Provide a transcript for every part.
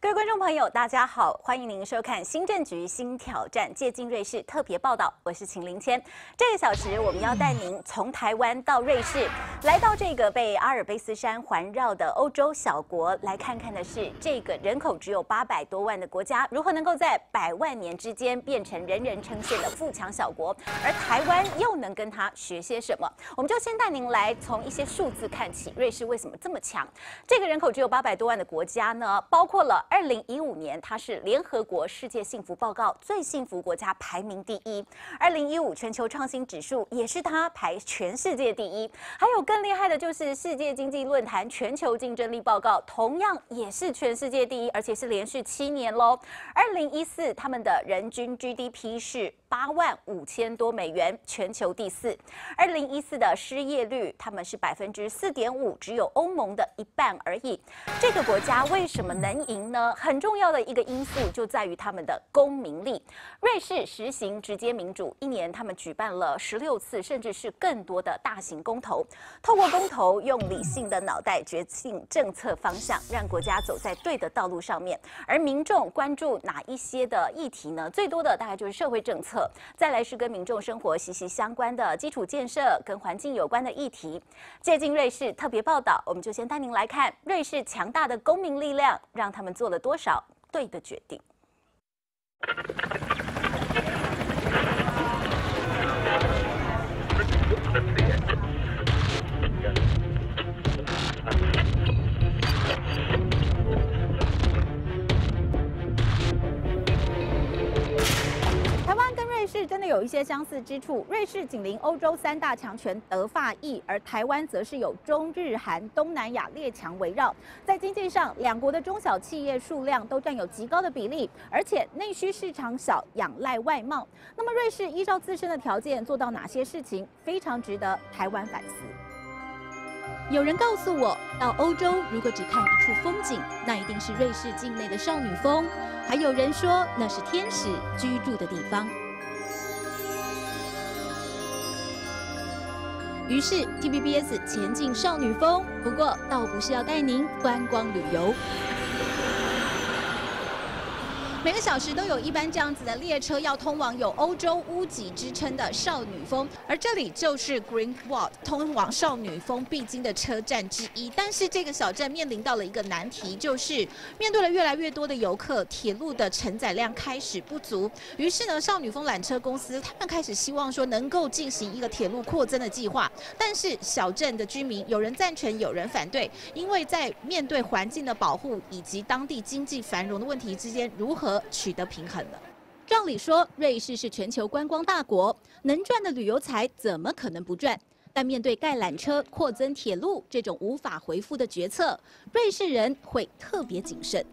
各位观众朋友，大家好，欢迎您收看《新政局新挑战》借镜瑞士特别报道，我是秦林谦。这个小时我们要带您从台湾到瑞士，来到这个被阿尔卑斯山环绕的欧洲小国，来看看的是这个人口只有800多万的国家，如何能够在100万年之间变成人人称羡的富强小国，而台湾又能跟它学些什么？我们就先带您来从一些数字看起，瑞士为什么这么强？这个人口只有800多万的国家呢，包括了2015年，它是联合国世界幸福报告最幸福国家排名第1。2015全球创新指数也是它排全世界第1。还有更厉害的就是世界经济论坛全球竞争力报告，同样也是全世界第1，而且是连续7年喽。2014他们的人均 GDP 是85000多美元，全球第4。2014的失业率他们是4.5%，只有欧盟的1半而已。这个国家为什么能赢呢？很重要的一个因素就在于他们的公民力。瑞士实行直接民主，一年他们举办了16次，甚至是更多的大型公投。透过公投，用理性的脑袋决定政策方向，让国家走在对的道路上面。而民众关注哪一些的议题呢？最多的大概就是社会政策，再来是跟民众生活息息相关的基础建设、跟环境有关的议题。借镜瑞士特别报道，我们就先带您来看瑞士强大的公民力量，让他们做了多少对的决定。瑞士真的有一些相似之处。瑞士紧邻欧洲3大强权德法意，而台湾则是有中日韩东南亚列强围绕。在经济上，两国的中小企业数量都占有极高的比例，而且内需市场小，仰赖外贸。那么，瑞士依照自身的条件做到哪些事情，非常值得台湾反思？有人告诉我，到欧洲如果只看一处风景，那一定是瑞士境内的少女峰。还有人说那是天使居住的地方。于是 TVBS 前进少女峰，不过倒不是要带您观光旅游。每个小时都有一班这样子的列车要通往有欧洲屋脊之称的少女峰，而这里就是 Greenwald 通往少女峰必经的车站之一。但是这个小站面临到了一个难题，就是面对了越来越多的游客，铁路的承载量开始不足。于是呢，少女峰缆车公司他们开始希望说能够进行一个铁路扩增的计划。但是小镇的居民有人赞成，有人反对，因为在面对环境的保护以及当地经济繁荣的问题之间，如何取得平衡了？照理说，瑞士是全球观光大国，能赚的旅游财怎么可能不赚？但面对盖缆车、扩增铁路这种无法回复的决策，瑞士人会特别谨慎。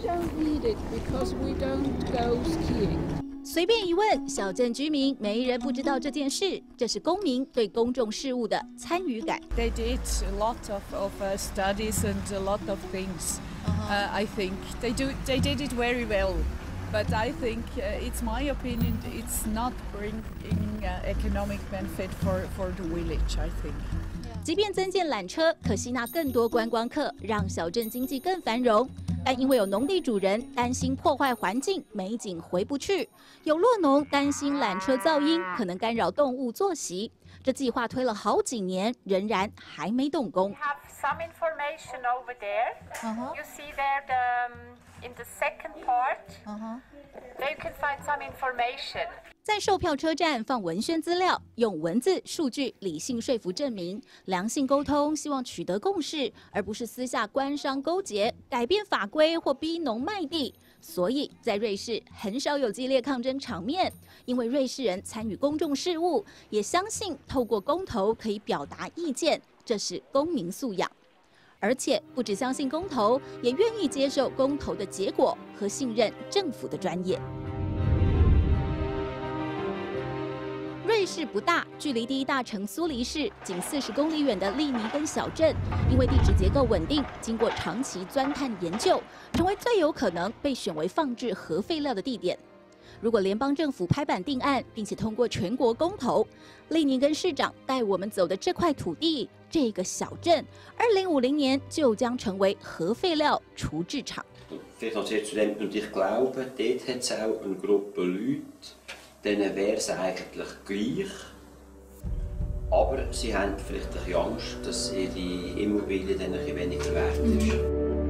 随便一问，小镇居民没人不知道这件事，这是公民对公众事务的参与感。 They did a lot of studies and a lot of things. I think they did it very well. But I think it's my opinion, it's not bringing economic benefit for the village, I think. 即便增建缆车，可吸纳更多观光客，让小镇经济更繁荣。但因为有农地主人担心破坏环境，美景回不去；有酪农担心缆车噪音可能干扰动物作息。这计划推了好几年，仍然还没动工。 Have some information over there. You see there in the second part. There you can find some information. 在售票车站放文宣资料，用文字、数据理性说服证明，良性沟通，希望取得共识，而不是私下官商勾结、改变法规或逼农卖地。所以在瑞士很少有激烈抗争场面，因为瑞士人参与公众事务，也相信透过公投可以表达意见，这是公民素养。而且不只相信公投，也愿意接受公投的结果和信任政府的专业。瑞士不大，距离第一大城苏黎世仅40公里远的利尼根小镇，因为地质结构稳定，经过长期钻探研究，成为最有可能被选为放置核废料的地点。如果联邦政府拍板定案，并且通过全国公投，利尼根市长带我们走的这块土地，这个小镇，2050年就将成为核废料处置场。 Vielleicht noch sehr zu dem, und ich glaube, dort hat es auch eine Gruppe Leute, denen wäre es eigentlich gleich. Aber sie haben vielleicht ein bisschen Angst, dass ihre Immobilie dann ein bisschen weniger wert ist.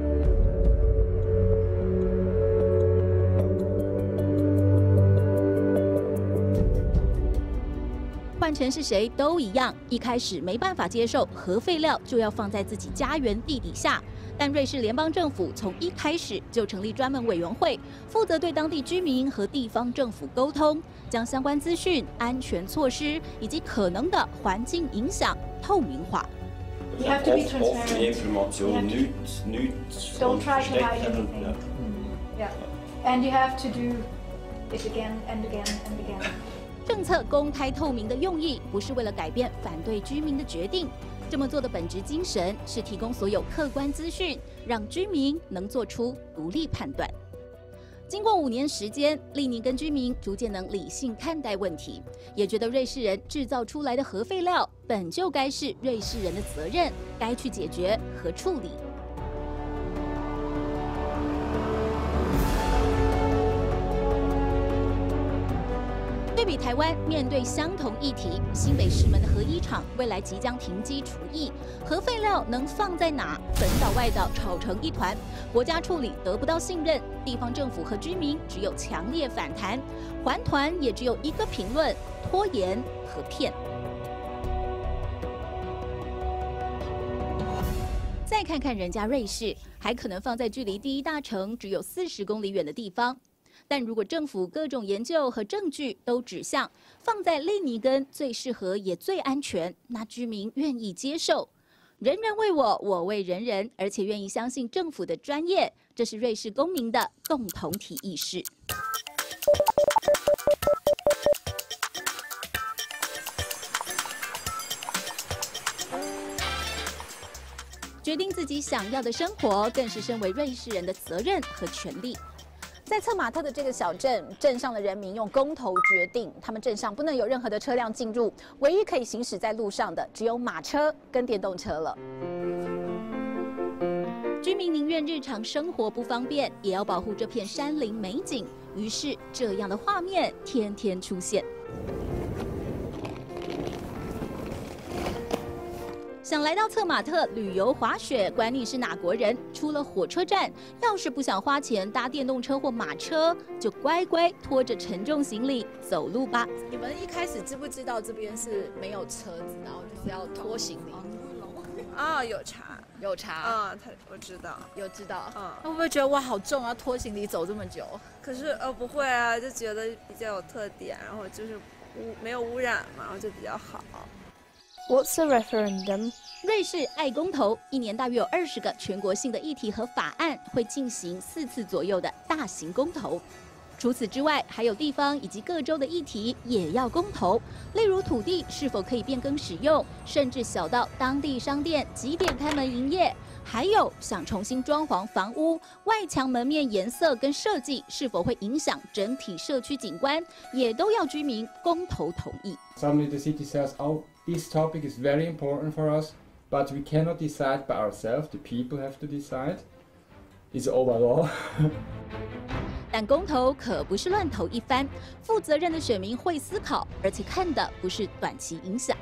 换成是谁都一样，一开始没办法接受核废料就要放在自己家园地底下。但瑞士联邦政府从一开始就成立专门委员会，负责对当地居民和地方政府沟通，将相关资讯、安全措施以及可能的环境影响透明化。 You have to be transparent. Offene information, nichts Don't try to hide verstecken. anything. Yeah, and you have to do it again and again and again. 政策公开透明的用意，不是为了改变反对居民的决定。这么做的本质精神是提供所有客观资讯，让居民能做出独立判断。经过5年时间，利尼跟居民逐渐能理性看待问题，也觉得瑞士人制造出来的核废料本就该是瑞士人的责任，该去解决和处理。 对比台湾面对相同议题，新北石门的核一厂未来即将停机除役，核废料能放在哪？本岛外岛吵成一团，国家处理得不到信任，地方政府和居民只有强烈反弹，环团也只有一个评论：拖延和骗。再看看人家瑞士，还可能放在距离第一大城只有40公里远的地方。 但如果政府各种研究和证据都指向放在利尼根最适合也最安全，那居民愿意接受。人人为我，我为人人，而且愿意相信政府的专业，这是瑞士公民的共同体意识。决定自己想要的生活，更是身为瑞士人的责任和权利。 在策马特的这个小镇，镇上的人民用公投决定，他们镇上不能有任何的车辆进入，唯一可以行驶在路上的只有马车跟电动车了。 居民宁愿日常生活不方便，也要保护这片山林美景，于是这样的画面天天出现。 想来到策马特旅游滑雪，管你是哪国人，出了火车站，要是不想花钱搭电动车或马车，就乖乖拖着沉重行李走路吧。 你们一开始知不知道这边是没有车子，然后就是要拖行李？ 啊，有查， 有查啊，我知道， 有知道。 嗯， 那会不会觉得哇好重啊，拖行李走这么久？ 可是不会啊，就觉得比较有特点，然后就是没有污染嘛，然后就比较好。 What's a referendum? 瑞士爱公投，一年大约有20个全国性的议题和法案会进行4次左右的大型公投。除此之外，还有地方以及各州的议题也要公投，例如土地是否可以变更使用，甚至小到当地商店几点开门营业，还有想重新装潢房屋，外墙门面颜色跟设计是否会影响整体社区景观，也都要居民公投同意。 Suddenly the city says, "Oh, this topic is very important for us, but we cannot decide by ourselves. The people have to decide. It's over law." 但公投可不是乱投一番，负责任的选民会思考，而且看的不是短期影响。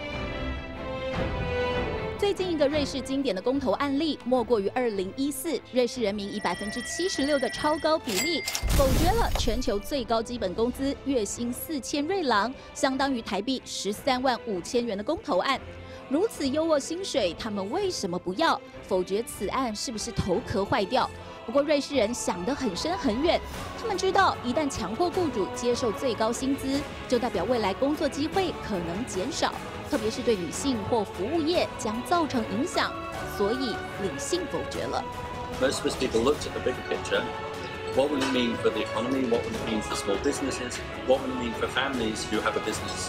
最近一个瑞士经典的公投案例，莫过于2014，瑞士人民以76%的超高比例否决了全球最高基本工资月薪4000瑞郎，相当于台币135000元的公投案。如此优渥薪水，他们为什么不要？否决此案是不是头壳坏掉？不过瑞士人想得很深很远，他们知道一旦强迫雇主接受最高薪资，就代表未来工作机会可能减少，特别是对女性或服务业将造成影响，所以理性否决了。 Most of us people looked at the bigger picture. What will it mean for the economy? What will it mean for small businesses? What will it mean for families who have a business?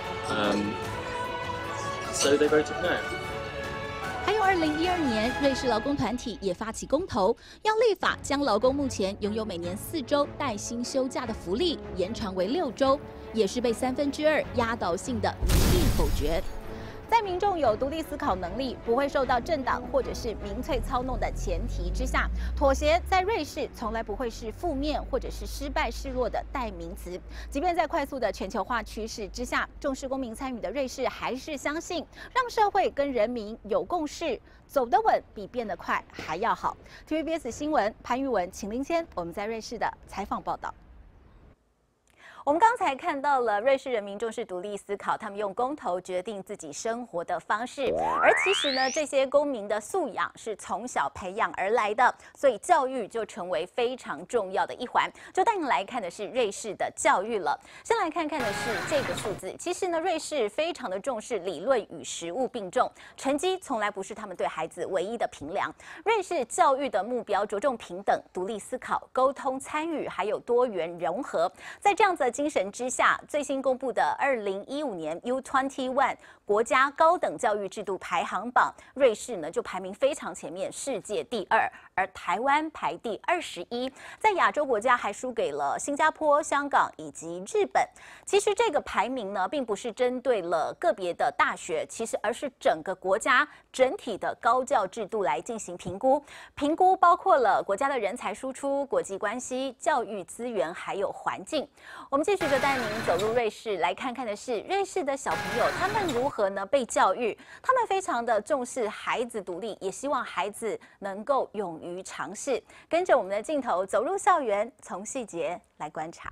So they voted no. 还有2012年，瑞士劳工团体也发起公投，要立法将劳工目前拥有每年4周带薪休假的福利延长为6周，也是被2/3压倒性的民意否决。 在民众有独立思考能力，不会受到政党或者是民粹操弄的前提之下，妥协在瑞士从来不会是负面或者是失败示弱的代名词。即便在快速的全球化趋势之下，重视公民参与的瑞士还是相信，让社会跟人民有共识，走得稳比变得快还要好。TVBS 新闻潘玉文、秦林谦，我们在瑞士的采访报道。我们刚才看到了瑞士人民重视独立思考，他们用公投决定自己生活的方式。而其实呢，这些公民的素养是从小培养而来的，所以教育就成为非常重要的一环。就带您来看的是瑞士的教育了。先来看看的是这个数字。其实呢，瑞士非常的重视理论与实务并重，成绩从来不是他们对孩子唯一的评量。瑞士教育的目标着重平等、独立思考、沟通、参与，还有多元融合。在这样子的精神之下，最新公布的2015年 U21 国家高等教育制度排行榜，瑞士呢就排名非常前面，世界第2，而台湾排第21，在亚洲国家还输给了新加坡、香港以及日本。其实这个排名呢，并不是针对了个别的大学，其实而是整个国家整体的高教制度来进行评估。评估包括了国家的人才输出、国际关系、教育资源还有环境。我们继续就带您走入瑞士，来看看的是瑞士的小朋友他们如何呢被教育。他们非常的重视孩子独立，也希望孩子能够勇于尝试。跟着我们的镜头走入校园，从细节来观察。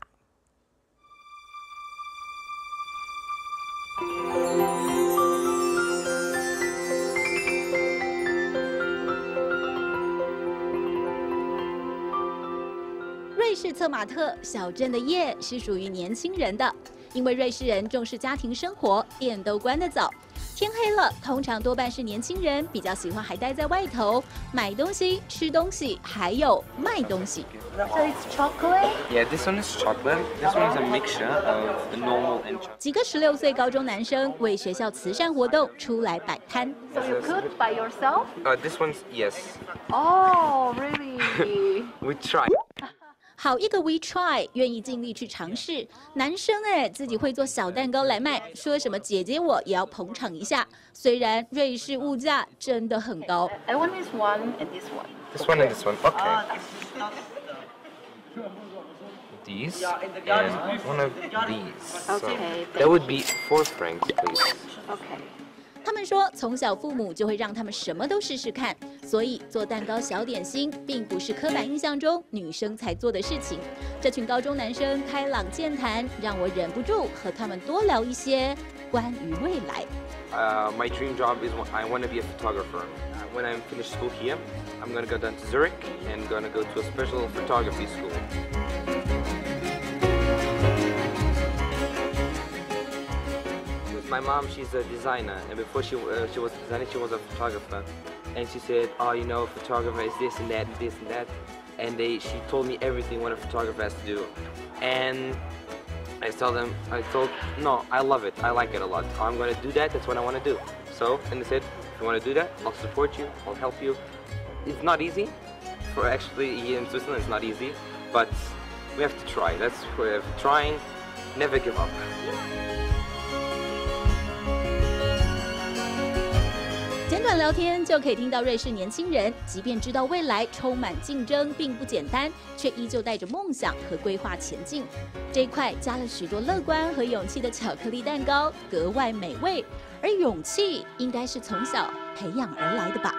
瑞士策马特小镇的夜是属于年轻人的，因为瑞士人重视家庭生活，店都关得早。天黑了，通常多半是年轻人比较喜欢还待在外头买东西、吃东西，还有卖东西。 So it's chocolate? Yeah, this one is chocolate. This one is a mixture of normal and chocolate. 几个16岁高中男生为学校慈善活动出来摆摊。 So you cook by yourself? This one's yes. Oh, really? We try. 好一个 We try， 愿意尽力去尝试。男生自己会做小蛋糕来卖，说什么姐姐我也要捧场一下。虽然瑞士物价真的很高。 I want this one and this one. This one and this one. Okay. These and one of these. Okay. So that would be 4 francs, please. Okay. 他们说，从小父母就会让他们什么都试试看，所以做蛋糕、小点心并不是刻板印象中女生才做的事情。这群高中男生开朗健谈，让我忍不住和他们多聊一些关于未来。 My dream job is I want to be a photographer. When I finish school here, I'm going to go down to Zurich and going to go to a special photography school. My mom, she's a designer, and before she was a designer, she was a photographer. And she said, oh, you know, a photographer is this and that and this and that. And she told me everything what a photographer has to do. And no, I love it. I like it a lot. I'm going to do that. That's what I want to do. So, and they said, if you want to do that, I'll support you. I'll help you. It's not easy. Actually, here in Switzerland, it's not easy. But we have to try. That's we're trying. Never give up. 简短聊天就可以听到瑞士年轻人，即便知道未来充满竞争并不简单，却依旧带着梦想和规划前进。这一块加了许多乐观和勇气的巧克力蛋糕，格外美味。而勇气应该是从小培养而来的吧。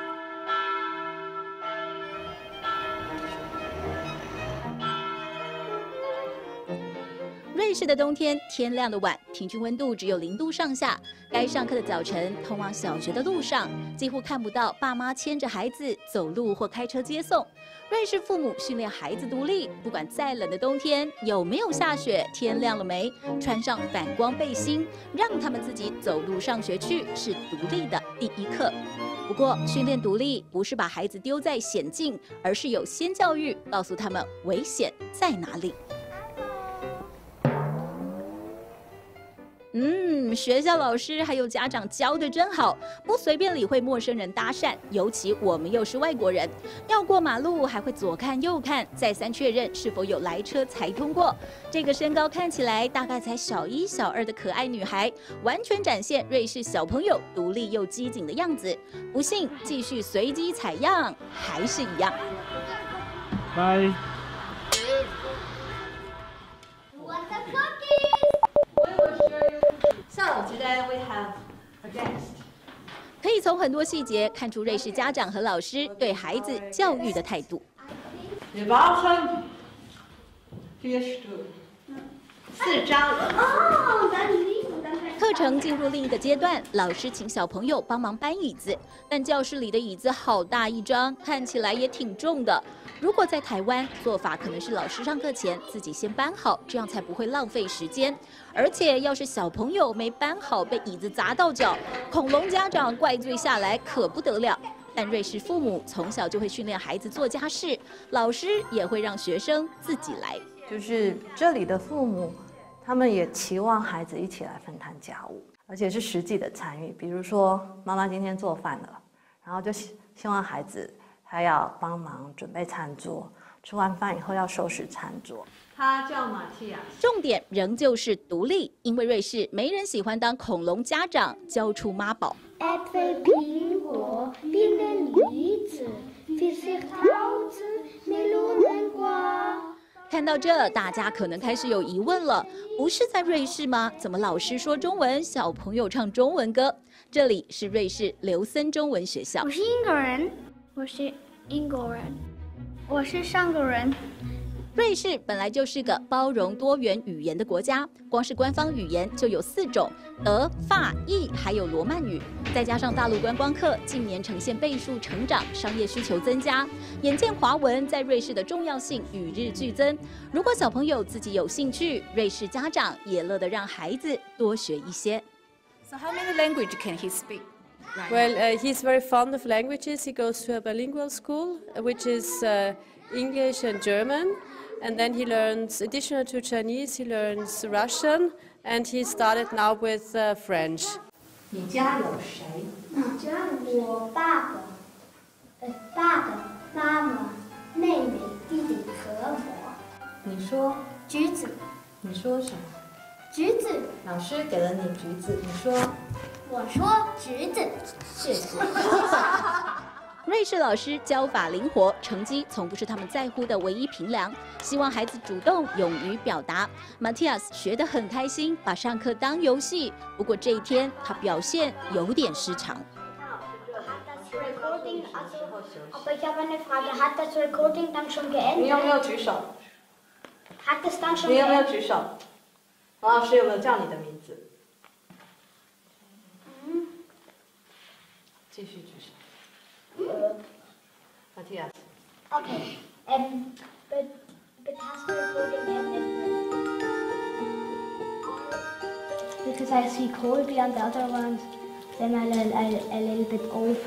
瑞士的冬天天亮的晚，平均温度只有0度上下。该上课的早晨，通往小学的路上，几乎看不到爸妈牵着孩子走路或开车接送。瑞士父母训练孩子独立，不管再冷的冬天有没有下雪，天亮了没，穿上反光背心，让他们自己走路上学去，是独立的第一课。不过，训练独立不是把孩子丢在险境，而是有先教育，告诉他们危险在哪里。 学校老师还有家长教得真好，不随便理会陌生人搭讪，尤其我们又是外国人，要过马路还会左看右看，再三确认是否有来车才通过。这个身高看起来大概才小1、小2的可爱女孩，完全展现瑞士小朋友独立又机警的样子。不信，继续随机采样，还是一样。 拜。 So today we have a guest. 可以从很多细节看出瑞士家长和老师对孩子教育的态度。 Wir brauchen 4 Stühle. 4张。 课程进入另一个阶段，老师请小朋友帮忙搬椅子，但教室里的椅子好大一张，看起来也挺重的。如果在台湾，做法可能是老师上课前自己先搬好，这样才不会浪费时间。而且要是小朋友没搬好，被椅子砸到脚，恐龙家长怪罪下来可不得了。但瑞士父母从小就会训练孩子做家事，老师也会让学生自己来。 就是这里的父母，他们也期望孩子一起来分摊家务，而且是实际的参与。比如说，妈妈今天做饭了，然后就希望孩子他要帮忙准备餐桌，吃完饭以后要收拾餐桌。 他叫马蒂亚。 重点仍旧是独立，因为瑞士没人喜欢当恐龙家长，教出妈宝。 Äpfel,苹果, Birne, Lychee, Pfirsich, Trauze, Melonen, 瓜。 看到这，大家可能开始有疑问了：不是在瑞士吗？怎么老师说中文，小朋友唱中文歌？这里是瑞士刘森中文学校。 我是英国人，我是英国人，我是上个人。 瑞士本来就是个包容多元语言的国家，光是官方语言就有4种，德、法、意，还有罗曼语。再加上大陆观光客近年呈现倍数成长，商业需求增加，眼见华文在瑞士的重要性与日俱增。如果小朋友自己有兴趣，瑞士家长也乐得让孩子多学一些。 So how many languages can he speak? Well, he's very fond of languages. He goes to a bilingual school, which is English and German. And then he learns, additional to Chinese, he learns Russian, and he started now with French. 你家有谁？ 我爸爸、妈妈、妹妹、弟弟和我。 你说橘子。 你说什么？ 橘子。 老师给了你橘子，你说？ 我说橘子。 谢谢。 瑞士老师教法灵活，成绩从不是他们在乎的唯一评量，希望孩子主动、勇于表达。Matthias 学得很开心，把上课当游戏。不过这一天他表现有点失常。 Aber ich habe eine Frage. Hat das Recording dann schon geendet? 你有没有举手？ Hat es dann schon 你有没有 geendet? 举手？王老师有没有叫你的名字？继续举手。Matthias. Okay. But has the recording ended? Because I see Colby and the other ones, then a little bit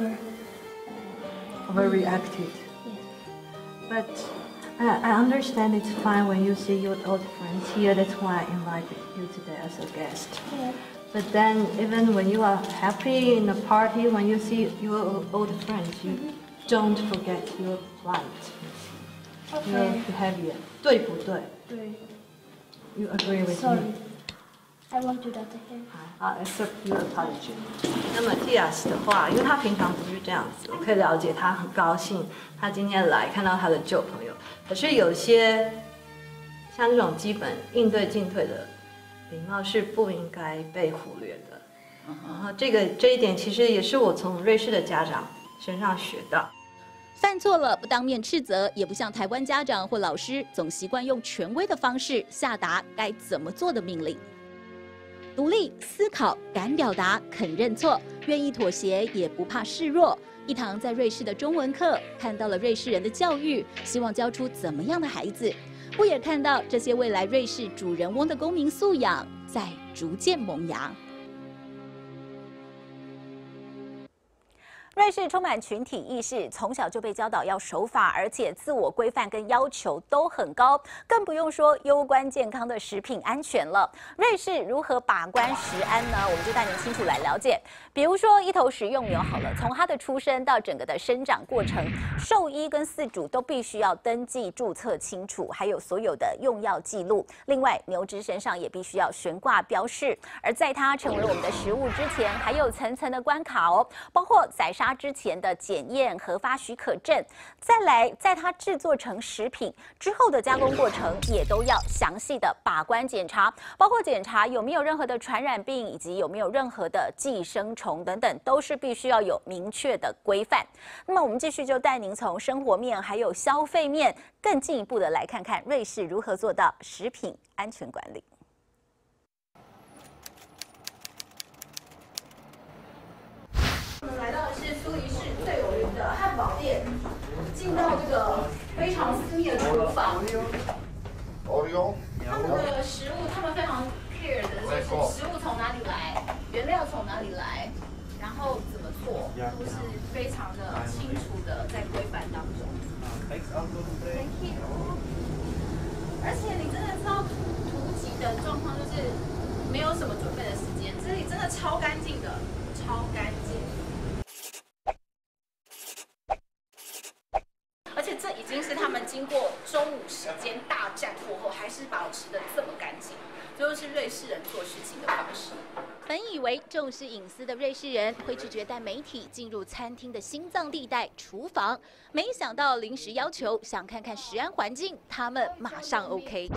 overreacted. Yes. But I understand it's fine when you see your old friends here. That's why I invited you today as a guest. Yeah. But then, even when you are happy in a party, when you see your old friends, you don't forget your plight, your behavior. 对不对？ 对。 You agree with Sorry. me? I won't do that again. I accept your apology. 那么 Tias 的话，因为他平常不是这样子，我可以了解他很高兴，他今天来看到他的旧朋友。可是有些像这种基本应对进退的礼貌是不应该被忽略的。然后这一点其实也是我从瑞士的家长身上学到。 犯错了不当面斥责，也不像台湾家长或老师总习惯用权威的方式下达该怎么做的命令。独立思考，敢表达，肯认错，愿意妥协，也不怕示弱。一堂在瑞士的中文课，看到了瑞士人的教育，希望教出怎么样的孩子？不也看到这些未来瑞士主人翁的公民素养在逐渐萌芽？ 瑞士充满群体意识，从小就被教导要守法，而且自我规范跟要求都很高，更不用说攸关健康的食品安全了。瑞士如何把关食安呢？我们就带您清楚来了解。比如说一头食用牛好了，从它的出生到整个的生长过程，兽医跟饲主都必须要登记注册清楚，还有所有的用药记录。另外，牛只身上也必须要悬挂标示，而在它成为我们的食物之前，还有层层的关卡哦，包括宰杀之前的检验核发许可证，再来在它制作成食品之后的加工过程，也都要详细的把关检查，包括检查有没有任何的传染病，以及有没有任何的寄生虫等等，都是必须要有明确的规范。那么我们继续就带您从生活面还有消费面更进一步的来看看瑞士如何做到食品安全管理。 我们来到的是苏黎世最有名的汉堡店，进到这个非常私密的厨房。他们的食物，他们非常 care 的就是食物从哪里来，原料从哪里来，然后怎么做，都是非常的清楚的在规范当中。Thank you。而且你真的知道图集的状况就是没有什么准备的时间，这里真的超干净的，超干净。而且这已经是他们经过中午时间大战过后，还是保持的这么干净，这就是瑞士人做事情的方式。 本以为重视隐私的瑞士人会拒绝带媒体进入餐厅的心脏地带——厨房，没想到临时要求想看看食安环境，他们马上 OK。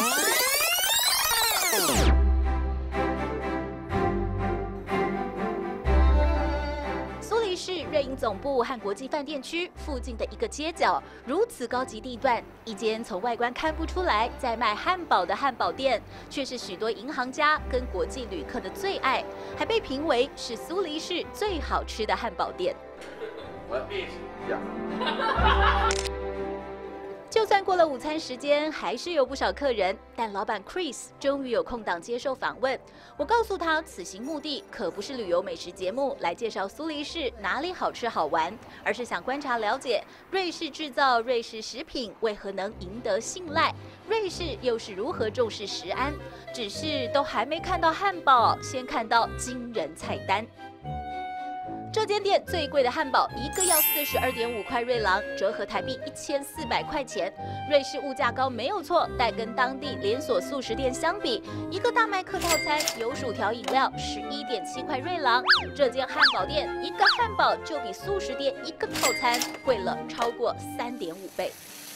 苏黎世瑞银总部和国际饭店区附近的一个街角，如此高级地段，一间从外观看不出来在卖汉堡的汉堡店，却是许多银行家跟国际旅客的最爱，还被评为是苏黎世最好吃的汉堡店。就算过了午餐时间，还是有不少客人。但老板 Chris 终于有空档接受访问。我告诉他，此行目的可不是旅游美食节目来介绍苏黎世哪里好吃好玩，而是想观察了解瑞士制造、瑞士食品为何能赢得信赖，瑞士又是如何重视食安。只是都还没看到汉堡，先看到惊人菜单。这间店最贵的汉堡一个要42.5块瑞郎，折合台币1400块钱。瑞士物价高没有错，但跟当地连锁速食店相比，一个大麦克套餐有薯条、饮料11.7块瑞郎，这间汉堡店一个汉堡就比速食店一个套餐贵了超过3.5倍。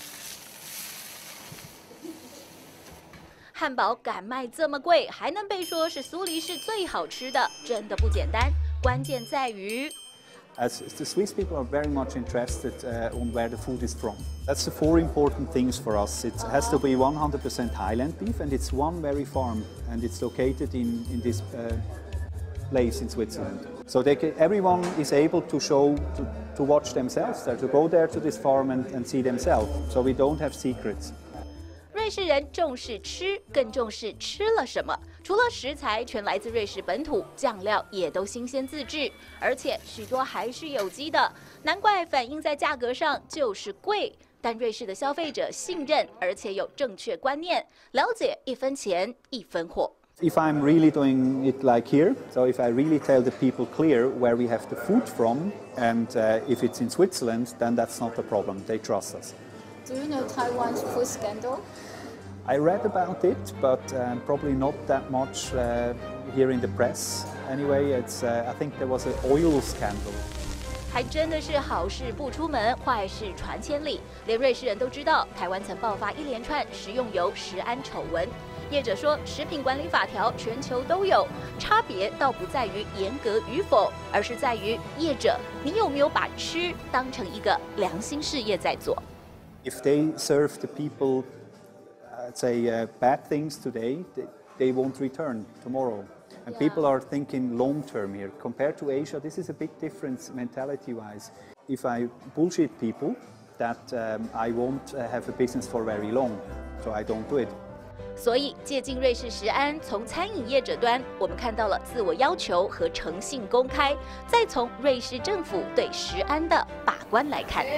汉堡敢卖这么贵，还能被说是苏黎世最好吃的，真的不简单。关键在于 As the Swiss people are very much interested on where the food is from. That's the 4 important things for us. It has to be 100% Highland beef, and it's one very farm, and it's located in this place in Switzerland. So everyone is able to to watch themselves there, to go there to this farm and see themselves. So we don't have secrets. 瑞士人重视吃，更重视吃了什么。除了食材全来自瑞士本土，酱料也都新鲜自制，而且许多还是有机的，难怪反映在价格上就是贵。但瑞士的消费者信任，而且有正确观念，了解1分钱1分货。 If I'm really doing it like here, so if I really tell the people clear where we have the food from, and if it's in Switzerland, then that's not a problem. They trust us. Do you know Taiwan's food scandal? I read about it, but probably not that much here in the press. Anyway, I think there was an oil scandal. 还真的是好事不出门，坏事传千里。连瑞士人都知道，台湾曾爆发一连串食用油食安丑闻。业者说，食品管理法条全球都有，差别倒不在于严格与否，而是在于业者你有没有把吃当成一个良心事业在做。 If they serve the people bad things today, they won't return tomorrow. And people are thinking long term here. Compared to Asia, this is a big difference mentality-wise. If I bullshit people, that I won't have a business for very long, so I don't do it. 所以借鉴瑞士食安，从餐饮业者端，我们看到了自我要求和诚信公开；再从瑞士政府对食安的把关来看。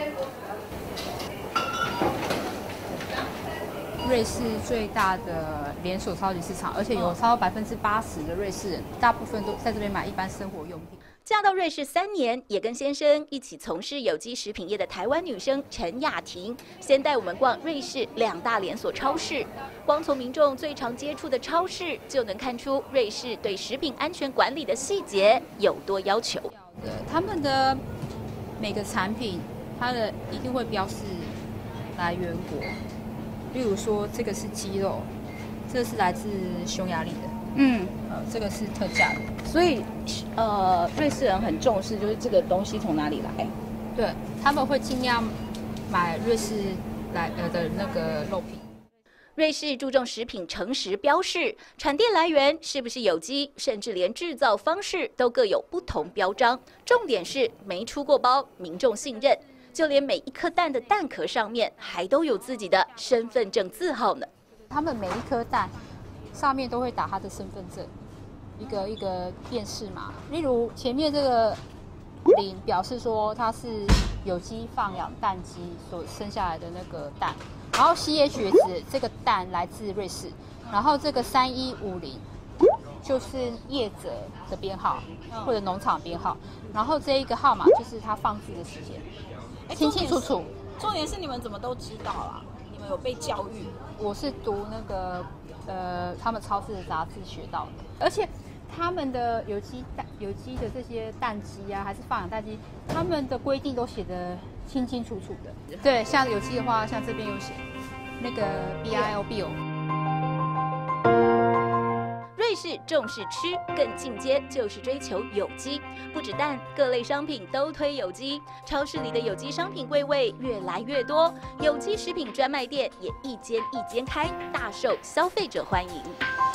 瑞士最大的连锁超级市场，而且有超过80%的瑞士人，大部分都在这边买一般生活用品。 嫁到瑞士3年，也跟先生一起从事有机食品业的台湾女生陈雅婷，先带我们逛瑞士2大连锁超市。光从民众最常接触的超市，就能看出瑞士对食品安全管理的细节有多要求。 他们的每个产品，它的一定会标示来源国。例如说，这个是鸡肉，这个是来自匈牙利的，这个是特价的。 所以，瑞士人很重视，就是这个东西从哪里来。 对，他们会尽量买瑞士来的那个肉品。 瑞士注重食品诚实标示，产地来源是不是有机，甚至连制造方式都各有不同标章。重点是没出过包，民众信任。就连每一颗蛋的蛋壳上面，还都有自己的身份证字号呢。 他们每一颗蛋上面都会打他的身份证，一个辨识码。例如前面这个0表示说它是有机放养蛋鸡所生下来的那个蛋，然后 CH 值这个蛋来自瑞士，然后这个3150就是业者的编号或者农场编号，然后这一个号码就是它放置的时间。清清楚楚。 重点是你们怎么都知道啊？你们有被教育？ 我是读那个他们超市的杂志学到的，而且他们的有机的这些蛋鸡啊，还是放养蛋鸡，他们的规定都写得清清楚楚的。对，像有机的话，像这边有写那个 BIO。 瑞士重视吃，更进阶就是追求有机。不止蛋，各类商品都推有机。超市里的有机商品柜位越来越多，有机食品专卖店也一间一间开，大受消费者欢迎。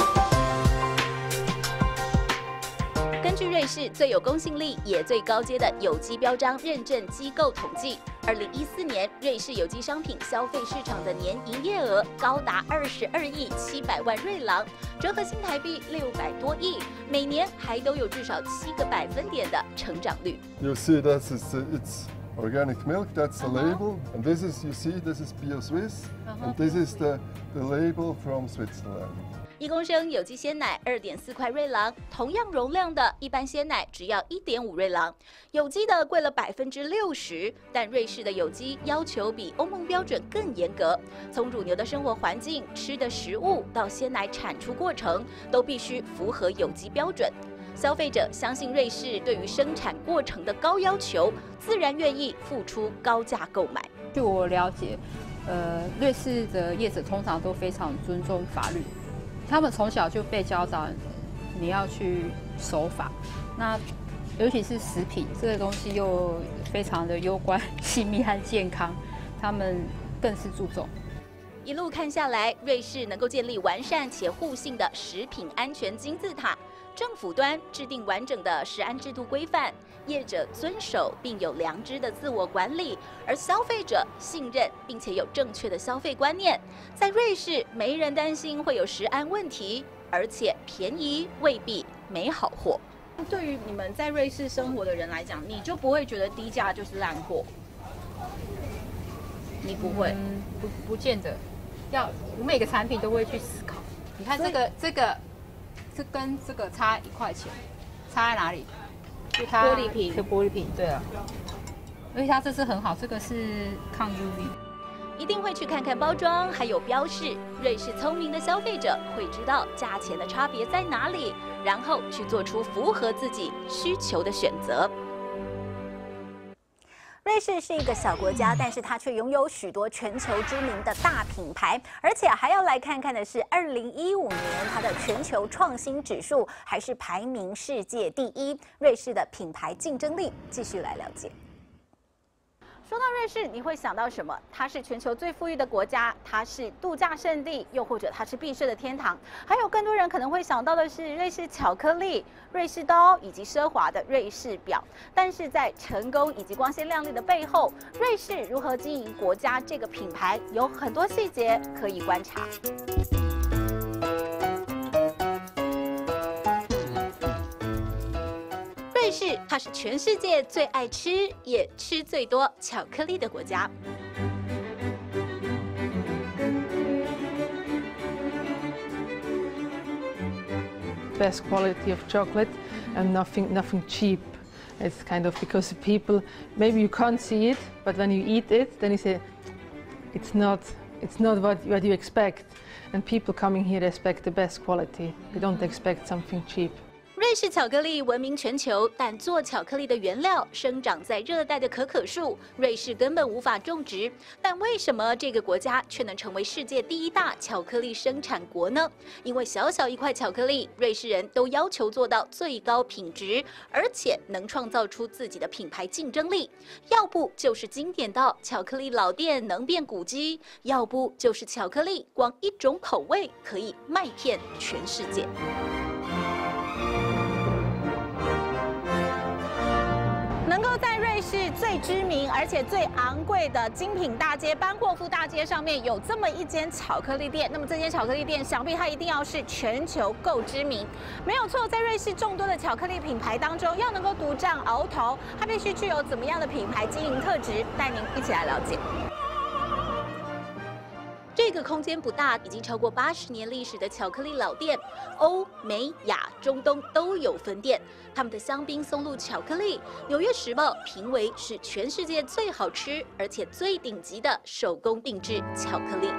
根据瑞士最有公信力也最高阶的有机标章认证机构统计，2014年瑞士有机商品消费市场的年营业额高达22亿700万瑞郎，折合新台币600多亿，每年还都有至少7个百分点的成长率。 You see that it's organic milk. That's the label, and this is Bio Swiss, and this is the label from Switzerland. 1公升有机鲜奶2.4块瑞郎，同样容量的一般鲜奶只要1.5瑞郎，有机的贵了60%。但瑞士的有机要求比欧盟标准更严格，从乳牛的生活环境、吃的食物到鲜奶产出过程，都必须符合有机标准。消费者相信瑞士对于生产过程的高要求，自然愿意付出高价购买。 据我了解，瑞士的业者通常都非常尊重法律。他们从小就被教导你要去守法，那尤其是食品这个东西又非常的攸关性命和健康，他们更是注重。 一路看下来，瑞士能够建立完善且互信的食品安全金字塔，政府端制定完整的食安制度规范，业者遵守并有良知的自我管理，而消费者信任并且有正确的消费观念。在瑞士，没人担心会有食安问题，而且便宜未必没好货。 对于你们在瑞士生活的人来讲，你就不会觉得低价就是烂货？你不会？ 不见得。我每个产品都会去思考。你看这个跟这个差1块钱，差在哪里？就它玻璃瓶， 是玻璃瓶，对啊。而且它这次很好，这个是抗 UV。 一定会去看看包装，还有标示。瑞士聪明的消费者会知道价钱的差别在哪里，然后去做出符合自己需求的选择。瑞士是一个小国家，但是它却拥有许多全球知名的大品牌，而且还要来看看的是，2015年它的全球创新指数还是排名世界第1。瑞士的品牌竞争力，继续来了解。说到瑞士，你会想到什么？它是全球最富裕的国家，它是度假胜地，又或者它是避税的天堂。还有更多人可能会想到的是瑞士巧克力、瑞士刀以及奢华的瑞士表。但是在成功以及光鲜亮丽的背后，瑞士如何经营国家这个品牌，有很多细节可以观察。 士，它是全世界最爱吃也吃最多巧克力的国家。 Best quality of chocolate and nothing cheap. It's kind of because people, maybe you can't see it, but when you eat it, then you say, it's not what you expect. And people coming here expect the best quality. They don't expect something cheap. 瑞士巧克力闻名全球，但做巧克力的原料生长在热带的可可树，瑞士根本无法种植。但为什么这个国家却能成为世界第1大巧克力生产国呢？因为小小一块巧克力，瑞士人都要求做到最高品质，而且能创造出自己的品牌竞争力。要不就是经典到巧克力老店能变古迹，要不就是巧克力光一种口味可以卖遍全世界。能够在瑞士最知名而且最昂贵的精品大街班霍夫大街上面有这么一间巧克力店，那么这间巧克力店想必它一定要是全球够知名。没有错，在瑞士众多的巧克力品牌当中，要能够独占鳌头，它必须具有怎么样的品牌经营特质？带您一起来了解。这个空间不大，已经超过80年历史的巧克力老店，欧美亚中东都有分店。他们的香槟松露巧克力，《纽约时报》评为是全世界最好吃而且最顶级的手工定制巧克力。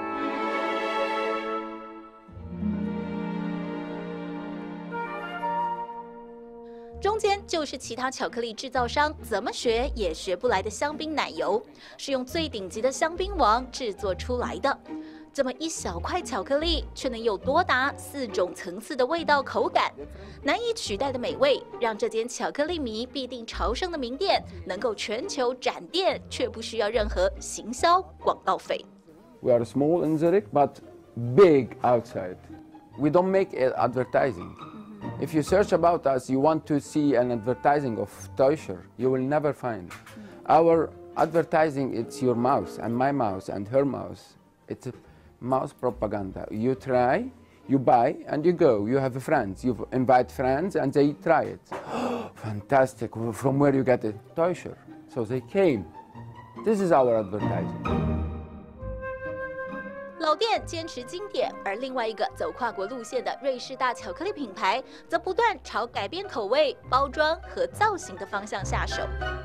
中间就是其他巧克力制造商怎么学也学不来的香槟奶油，是用最顶级的香槟王制作出来的。这么一小块巧克力，却能有多达4种层次的味道口感，难以取代的美味，让这间巧克力迷必定朝圣的名店能够全球展店，却不需要任何行销广告费。 We are small in Zurich, but big outside. We don't make advertising. If you search about us, you want to see an advertising of Teuscher, you will never find. Our advertising, it's your mouse and my mouse and her mouse. It's a mouse propaganda. You try, you buy, and you go. You have friends. You invite friends, and they try it. Fantastic. From where you get it? Teuscher. So they came. This is our advertising. 老店坚持经典，而另外一个走跨国路线的瑞士大巧克力品牌，则不断朝改变口味、包装和造型的方向下手。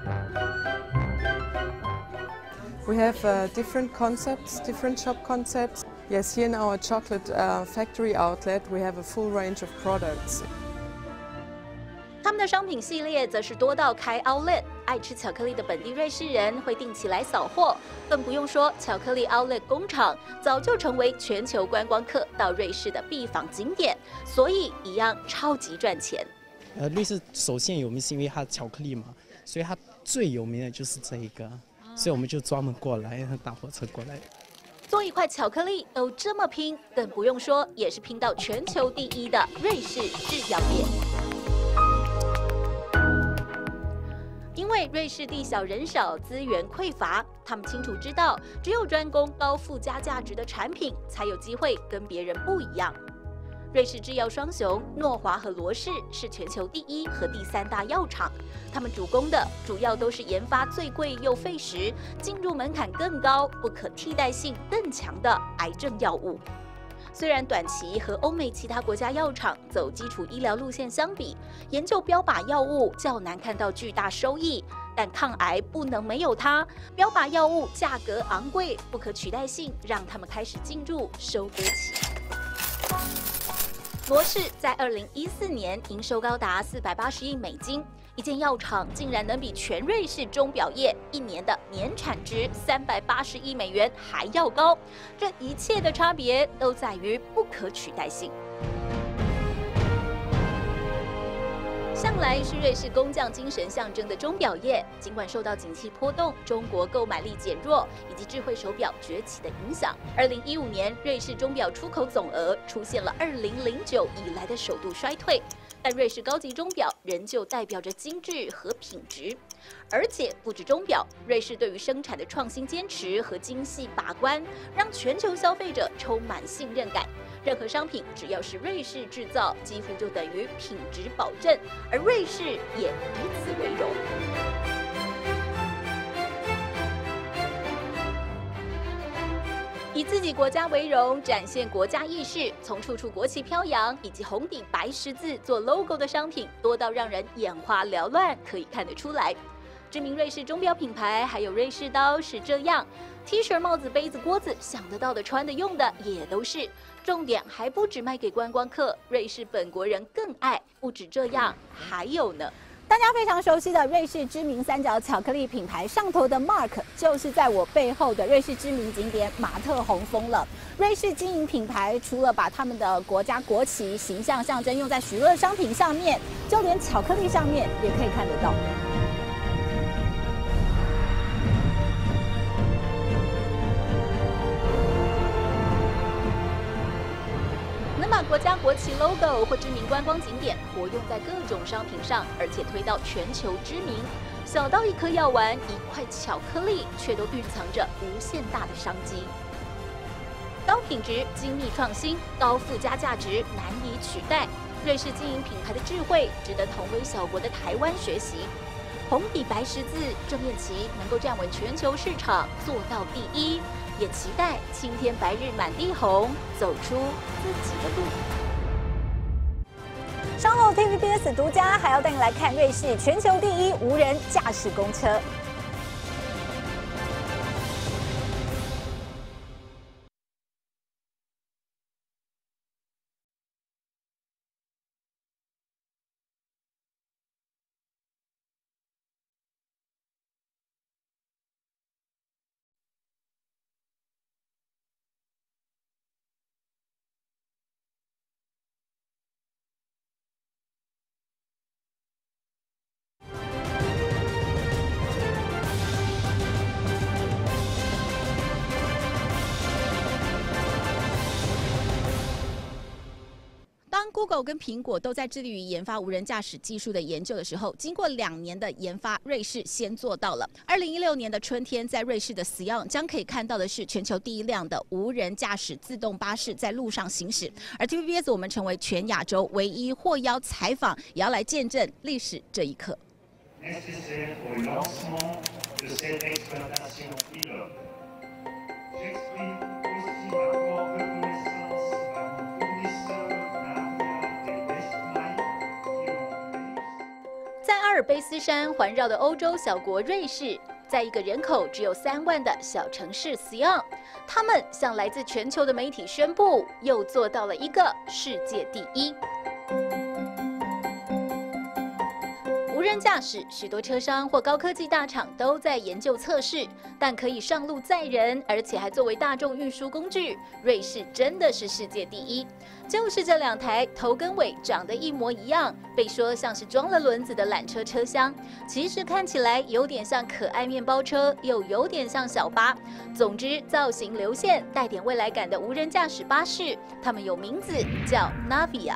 We have different concepts, different shop concepts. Yes, here in our chocolate factory outlet, we have a full range of products. 他们的商品系列则是多到开 outlet， 爱吃巧克力的本地瑞士人会定期来扫货，更不用说巧克力 outlet 工厂早就成为全球观光客到瑞士的必访景点，所以一样超级赚钱。 瑞士首先有名是因为它巧克力嘛，所以它最有名的就是这一个，所以我们就专门过来打火车过来。 做一块巧克力都这么拼，更不用说也是拼到全球第1的瑞士制药业。因为瑞士地小人少，资源匮乏，他们清楚知道，只有专攻高附加价值的产品，才有机会跟别人不一样。瑞士制药双雄诺华和罗氏是全球第1和第3大药厂，他们主攻的主要都是研发最贵又费时、进入门槛更高、不可替代性更强的癌症药物。虽然短期和欧美其他国家药厂走基础医疗路线相比，研究标靶药物较难看到巨大收益，但抗癌不能没有它。标靶药物价格昂贵，不可取代性让他们开始进入收割期。罗氏在2014年营收高达480亿美金，一间药厂竟然能比全瑞士钟表业1年的年产值380亿美元还要高，这一切的差别都在于不可取代性。向来是瑞士工匠精神象征的钟表业，尽管受到景气波动、中国购买力减弱以及智慧手表崛起的影响，2015年瑞士钟表出口总额出现了2009以来的首度衰退。但瑞士高级钟表仍旧代表着精致和品质，而且不止钟表，瑞士对于生产的创新坚持和精细把关，让全球消费者充满信任感。 任何商品只要是瑞士制造，几乎就等于品质保证，而瑞士也以此为荣。以自己国家为荣，展现国家意识，从处处国旗飘扬以及红底白十字做 logo 的商品多到让人眼花缭乱，可以看得出来。知名瑞士钟表品牌还有瑞士刀是这样 ，T 恤、帽子、杯子、锅子，想得到的、穿的、用的也都是。重点还不止卖给观光客，瑞士本国人更爱。不止这样，还有呢。 大家非常熟悉的瑞士知名三角巧克力品牌上头的 Mark， 就是在我背后的瑞士知名景点马特洪峰了。瑞士经营品牌除了把他们的国家国旗形象象征用在许多的商品上面，就连巧克力上面也可以看得到。 能把国家国旗 logo 或知名观光景点活用在各种商品上，而且推到全球知名，小到一颗药丸、一块巧克力，却都蕴藏着无限大的商机。高品质、精密创新、高附加价值难以取代。瑞士经营品牌的智慧，值得同为小国的台湾学习。红底白十字这面旗能够站稳全球市场，做到第一。 也期待青天白日满地红，走出自己的路。 稍后 TVBS 独家还要带你来看瑞士全球第一无人驾驶公车。 当 Google 跟苹果都在致力于研发无人驾驶技术的研究的时候，经过2年的研发，瑞士先做到了。2016年的春天，在瑞士的 Sion 将可以看到的是全球第一辆的无人驾驶自动巴士在路上行驶。而 TVBS 我们成为全亚洲唯一获邀采访，也要来见证历史这一刻。 在阿尔卑斯山环绕的欧洲小国瑞士，在一个人口只有3万的小城市 Sion， 他们向来自全球的媒体宣布，又做到了一个世界第一。 无人驾驶，许多车商或高科技大厂都在研究测试，但可以上路载人，而且还作为大众运输工具，瑞士真的是世界第一。就是这2台头跟尾长得一模一样，被说像是装了轮子的缆车车厢，其实看起来有点像可爱面包车，又有点像小巴。总之，造型流线，带点未来感的无人驾驶巴士，它们有名字，叫 Navia。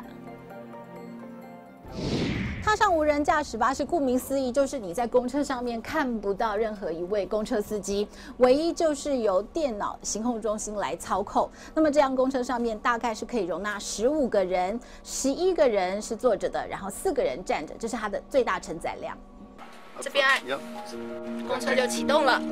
踏上无人驾驶巴士，顾名思义，就是你在公车上面看不到任何一位公车司机，唯一就是由电脑行控中心来操控。那么这样公车上面大概是可以容纳15个人，11个人是坐着的，然后4个人站着，这是它的最大承载量。 这边按，公车就启动了。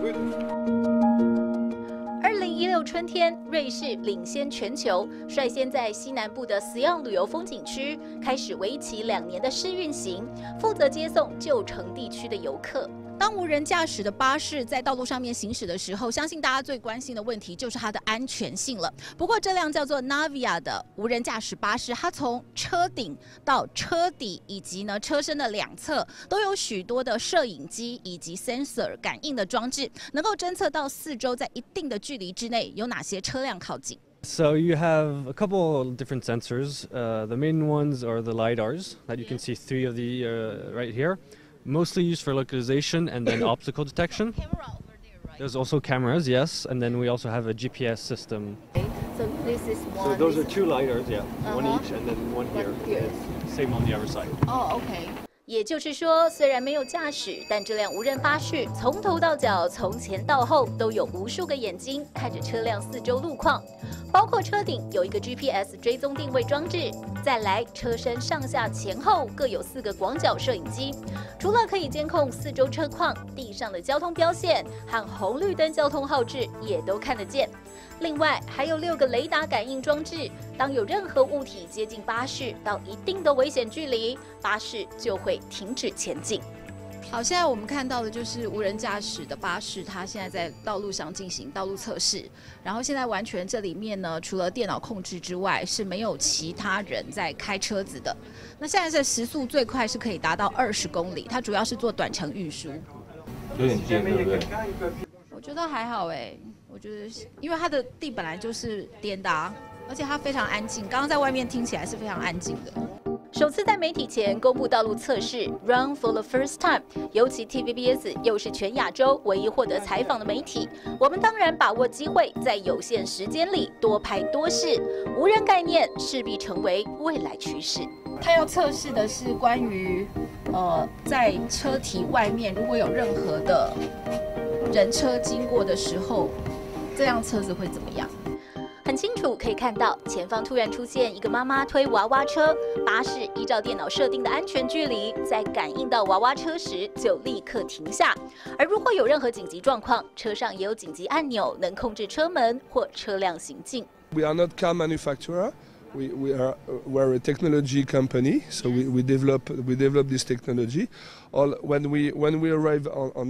2016春天，瑞士领先全球，率先在西南部的 Sion 旅游风景区开始为期2年的试运行，负责接送旧城地区的游客。当无人驾驶的巴士在道路上面行驶的时候，相信大家最关心的问题就是它的安全性了。不过，这辆叫做 Navia 的无人驾驶巴士，它从车顶到车底以及呢车身的2侧都有许多的摄影机以及 sensor 感应的装置，能够侦测到四周在一定的距离之内有哪些车辆靠近。 So you have a couple different sensors. The main ones are the LiDARs that you can see 3 of the right here. Mostly used for localization and then obstacle detection. There's also cameras, yes, and then we also have a GPS system. So this is one. So those are 2 LiDARs, yeah, one each, and then one here. Same on the other side. Oh, okay. 也就是说，虽然没有驾驶，但这辆无人巴士从头到脚、从前到后都有无数个眼睛看着车辆四周路况，包括车顶有一个 GPS 追踪定位装置，再来车身上下前后各有4个广角摄影机，除了可以监控四周车况，地上的交通标线和红绿灯交通号志也都看得见。另外还有6个雷达感应装置，当有任何物体接近巴士到一定的危险距离，巴士就会停止前进。 好，现在我们看到的就是无人驾驶的巴士，它现在在道路上进行道路测试。然后现在完全这里面呢，除了电脑控制之外，是没有其他人在开车子的。那现在的时速最快是可以达到20公里，它主要是做短程运输。 有点近，对不对？ 我觉得还好哎，我觉得因为它的地本来就是颠的，而且它非常安静。刚刚在外面听起来是非常安静的。 首次在媒体前公布道路测试 ，Run for the first time。尤其 TVBS 又是全亚洲唯一获得采访的媒体，我们当然把握机会，在有限时间里多拍多试。无人概念势必成为未来趋势。 它要测试的是关于，在车体外面如果有任何的人车经过的时候，这辆车子会怎么样？ 很清楚可以看到，前方突然出现一个妈妈推娃娃车，巴士依照电脑设定的安全距离，在感应到娃娃车时就立刻停下。而如果有任何紧急状况，车上也有紧急按钮，能控制车门或车辆行进。 We are not car manufacturer. We're a technology company, so we develop this technology. When we arrive on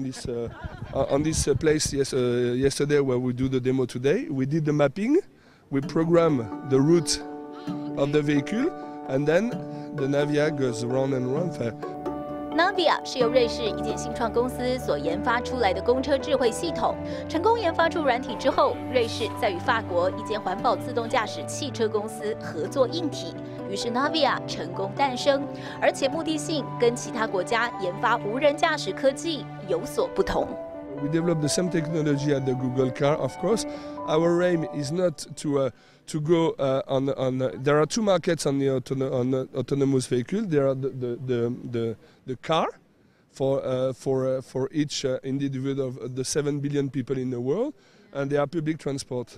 this place yesterday where we do the demo today, we did the mapping, we program the route of the vehicle, and then the Navia goes round and round. Navia 是由瑞士一间新创公司所研发出来的公车智慧系统。成功研发出软体之后，瑞士再与法国一间环保自动驾驶汽车公司合作硬体，于是 Navia 成功诞生，而且目的性跟其他国家研发无人驾驶科技有所不同。 We develop the same technology at the Google car, of course. Our aim is not to go on. There are 2 markets on the autonomous vehicle. There are the car for each individual of the 7 billion people in the world, and there are public transport.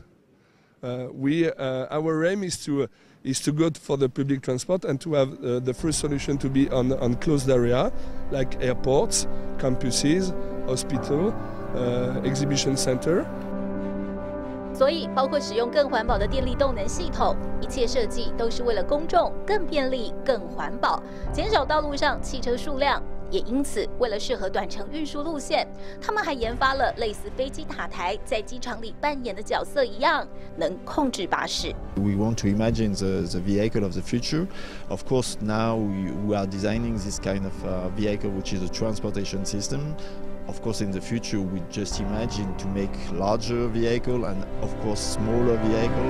Our aim is to go for the public transport and to have the first solution to be on closed area like airports, campuses, hospital, exhibition center. 所以，包括使用更环保的电力动能系统，一切设计都是为了公众更便利、更环保，减少道路上汽车数量。也因此，为了适合短程运输路线，他们还研发了类似飞机塔台在机场里扮演的角色一样，能控制巴士。 We want to imagine the vehicle of the future. Of course, now we are designing this kind of vehicle, which is a transportation system. Of course, in the future, we just imagine to make larger vehicle and, of course, smaller vehicle.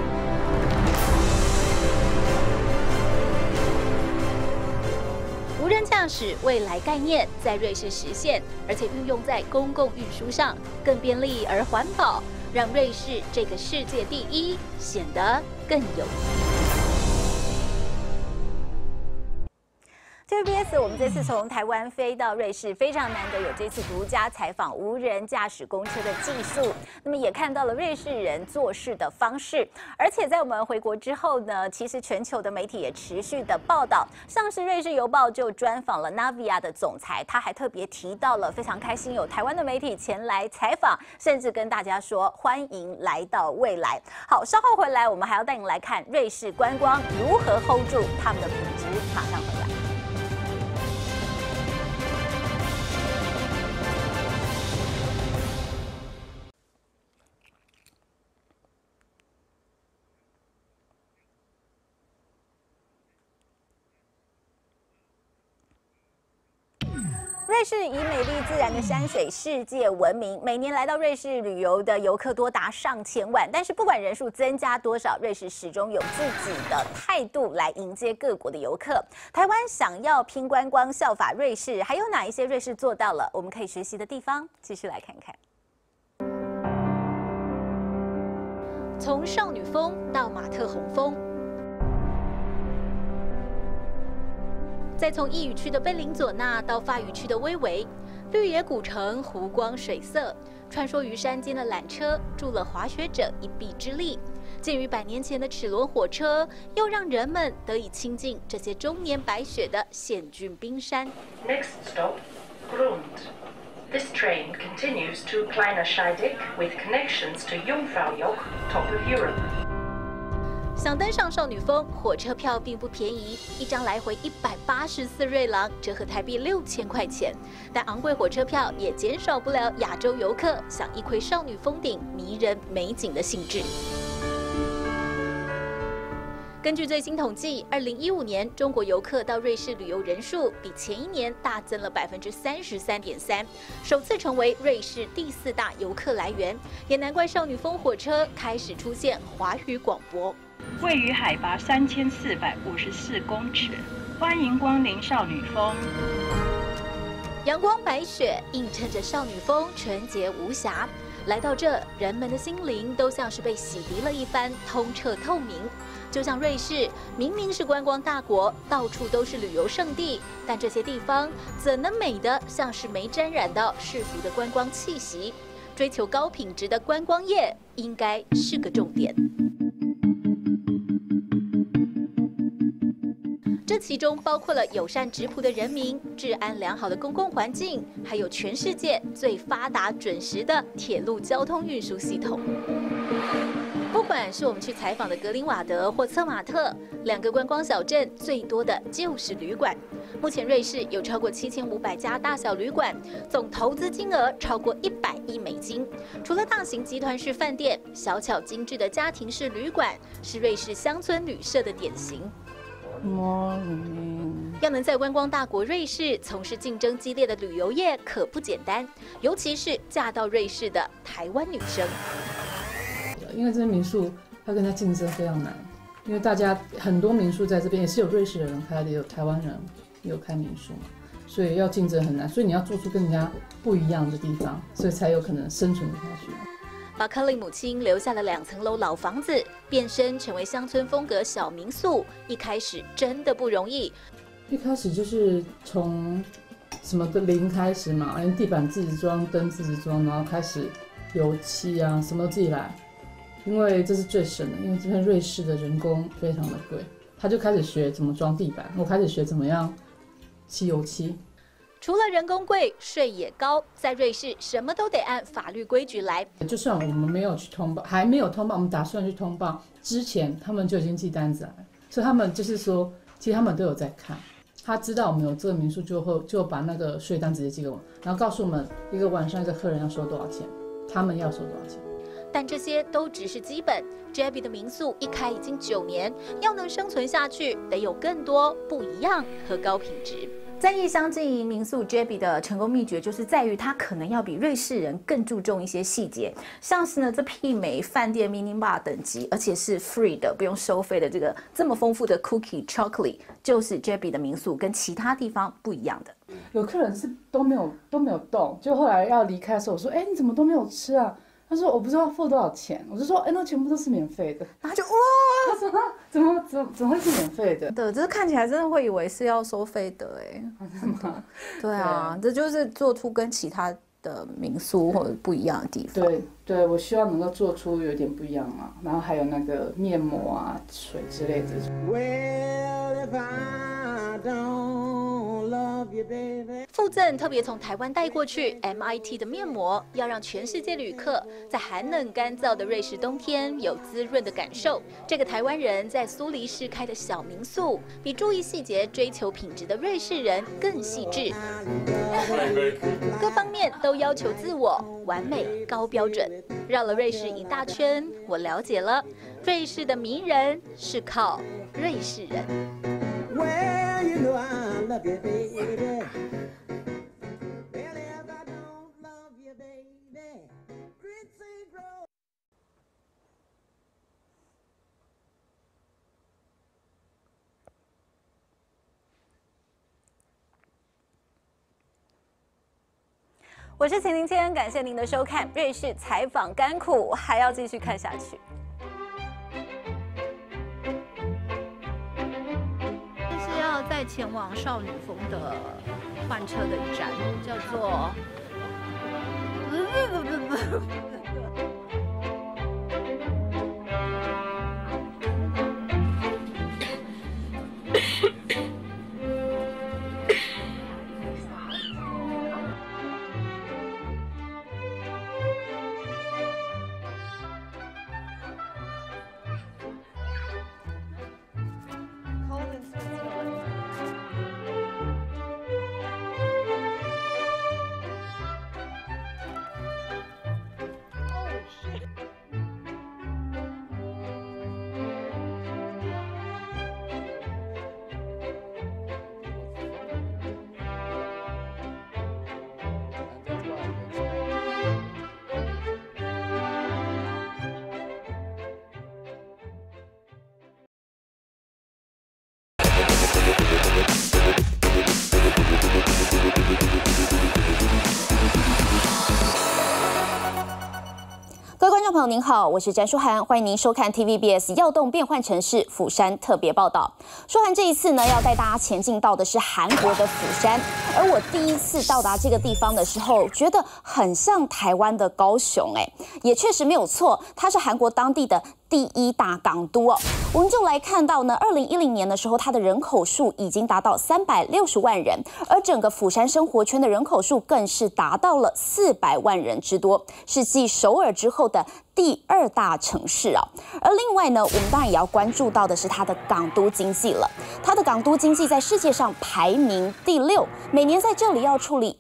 无人驾驶未来概念在瑞士实现，而且运用在公共运输上，更便利而环保，让瑞士这个世界第一显得更有意义。TVBS 我们这次从台湾飞到瑞士，非常难得有这次独家采访无人驾驶公车的技术，那么也看到了瑞士人做事的方式，而且在我们回国之后呢，其实全球的媒体也持续的报道，像是瑞士邮报就专访了 Navia 的总裁，他还特别提到了非常开心有台湾的媒体前来采访，甚至跟大家说欢迎来到未来。好，稍后回来我们还要带您来看瑞士观光如何 hold 住他们的品质，马上回来。瑞士以美丽自然的山水世界闻名，每年来到瑞士旅游的游客多达上千万。但是不管人数增加多少，瑞士始终有自己的态度来迎接各国的游客。台湾想要拼观光效法瑞士，还有哪一些瑞士做到了？我们可以学习的地方，继续来看看。从少女峰到马特洪峰。 再从意语区的贝林佐纳到法语区的威维，绿野古城湖光水色，穿梭于山间的缆车助了滑雪者一臂之力。建于100年前的齿轮火车，又让人们得以亲近这些终年白雪的险峻冰山。 Next stop, Grund. This train continues to Kleiner Scheidegg with connections to Jungfraujoch, top of Europe. 想登上少女峰，火车票并不便宜，一张来回184瑞郎，折合台币6000块钱。但昂贵火车票也减少不了亚洲游客想一窥少女峰顶迷人美景的兴致。根据最新统计，2015年中国游客到瑞士旅游人数比前一年大增了33.3%，首次成为瑞士第4大游客来源。也难怪少女峰火车开始出现华语广播。 位于海拔3454公尺，欢迎光临少女峰。 阳光白雪映衬着少女峰纯洁无瑕。来到这，人们的心灵都像是被洗涤了一番，通彻透明。就像瑞士，明明是观光大国，到处都是旅游胜地，但这些地方怎能美得像是没沾染到世俗的观光气息？追求高品质的观光业应该是个重点。这其中包括了友善质朴的人民、治安良好的公共环境，还有全世界最发达准时的铁路交通运输系统。不管是我们去采访的格林瓦德或策马特2个观光小镇，最多的就是旅馆。目前瑞士有超过7500家大小旅馆，总投资金额超过100亿美金。除了大型集团式饭店，小巧精致的家庭式旅馆是瑞士乡村旅社的典型。要能在观光大国瑞士从事竞争激烈的旅游业，可不简单，尤其是嫁到瑞士的台湾女生。 因为这些民宿，它跟它竞争非常难，因为大家很多民宿在这边也是有瑞士的人开的，也有台湾人也有开民宿嘛，所以要竞争很难，所以你要做出跟人家不一样的地方，所以才有可能生存下去。 把克林母亲留下了2层楼老房子，变身成为乡村风格小民宿，一开始真的不容易。 一开始就是从什么的零开始嘛，连地板自己装，灯自己装，然后开始油漆啊，什么都自己来。因为这是最省的，因为这边瑞士的人工非常的贵，他就开始学怎么装地板，我开始学怎么样漆油漆。 除了人工贵，税也高，在瑞士什么都得按法律规矩来。 就算我们没有去通报，还没有通报，我们打算去通报之前，他们就已经寄单子来了，所以他们就是说，其实他们都有在看。他知道我们有这个民宿，就把那个税单直接寄给我们，然后告诉我们一个晚上一个客人要收多少钱，他们要收多少钱。 但这些都只是基本。JB 的民宿一开已经9年，要能生存下去，得有更多不一样和高品质。 在异乡经营民宿 JB 的成功秘诀，就是在于它可能要比瑞士人更注重一些细节，像是呢这媲美饭店 mini bar 等级，而且是 free 的，不用收费的这么丰富的 cookie chocolate， 就是 JB 的民宿跟其他地方不一样的。 有客人是都没有动，就后来要离开的时候，我说：“你怎么都没有吃啊？”他说：“我不知道付多少钱。”我就说：“那全部都是免费的。” 然后就哇， 他说：“怎么会是免费的？” 对，这看起来真的会以为是要收费的对啊，这就是做出跟其他的民宿或者不一样的地方。 对，我希望能够做出有点不一样嘛，然后还有那个面膜啊、水之类的。 附赠特别从台湾带过去 MIT 的面膜，要让全世界旅客在寒冷干燥的瑞士冬天有滋润的感受。这个台湾人在苏黎世开的小民宿，比注意细节、追求品质的瑞士人更细致，各方面都要求自我，完美高标准。绕了瑞士一大圈，我了解了，瑞士的迷人是靠瑞士人。 我是秦林谦，感谢您的收看。瑞士采访甘苦，还要继续看下去。 是要在前往少女峰的换车的一站，叫做。 各位观众朋友，您好，我是詹淑涵，欢迎您收看 TVBS 耀动变换城市釜山特别报道。淑涵这一次呢，要带大家前进到的是韩国的釜山，而我第一次到达这个地方的时候，觉得很像台湾的高雄，也确实没有错，它是韩国当地的第一大港都哦。我们就来看到呢，2010年的时候，它的人口数已经达到360万人，而整个釜山生活圈的人口数更是达到了400万人之多，是继首尔之后的第2大城市啊。而另外呢，我们当然也要关注到的是它的港都经济了。它的港都经济在世界上排名第6，每年在这里要处理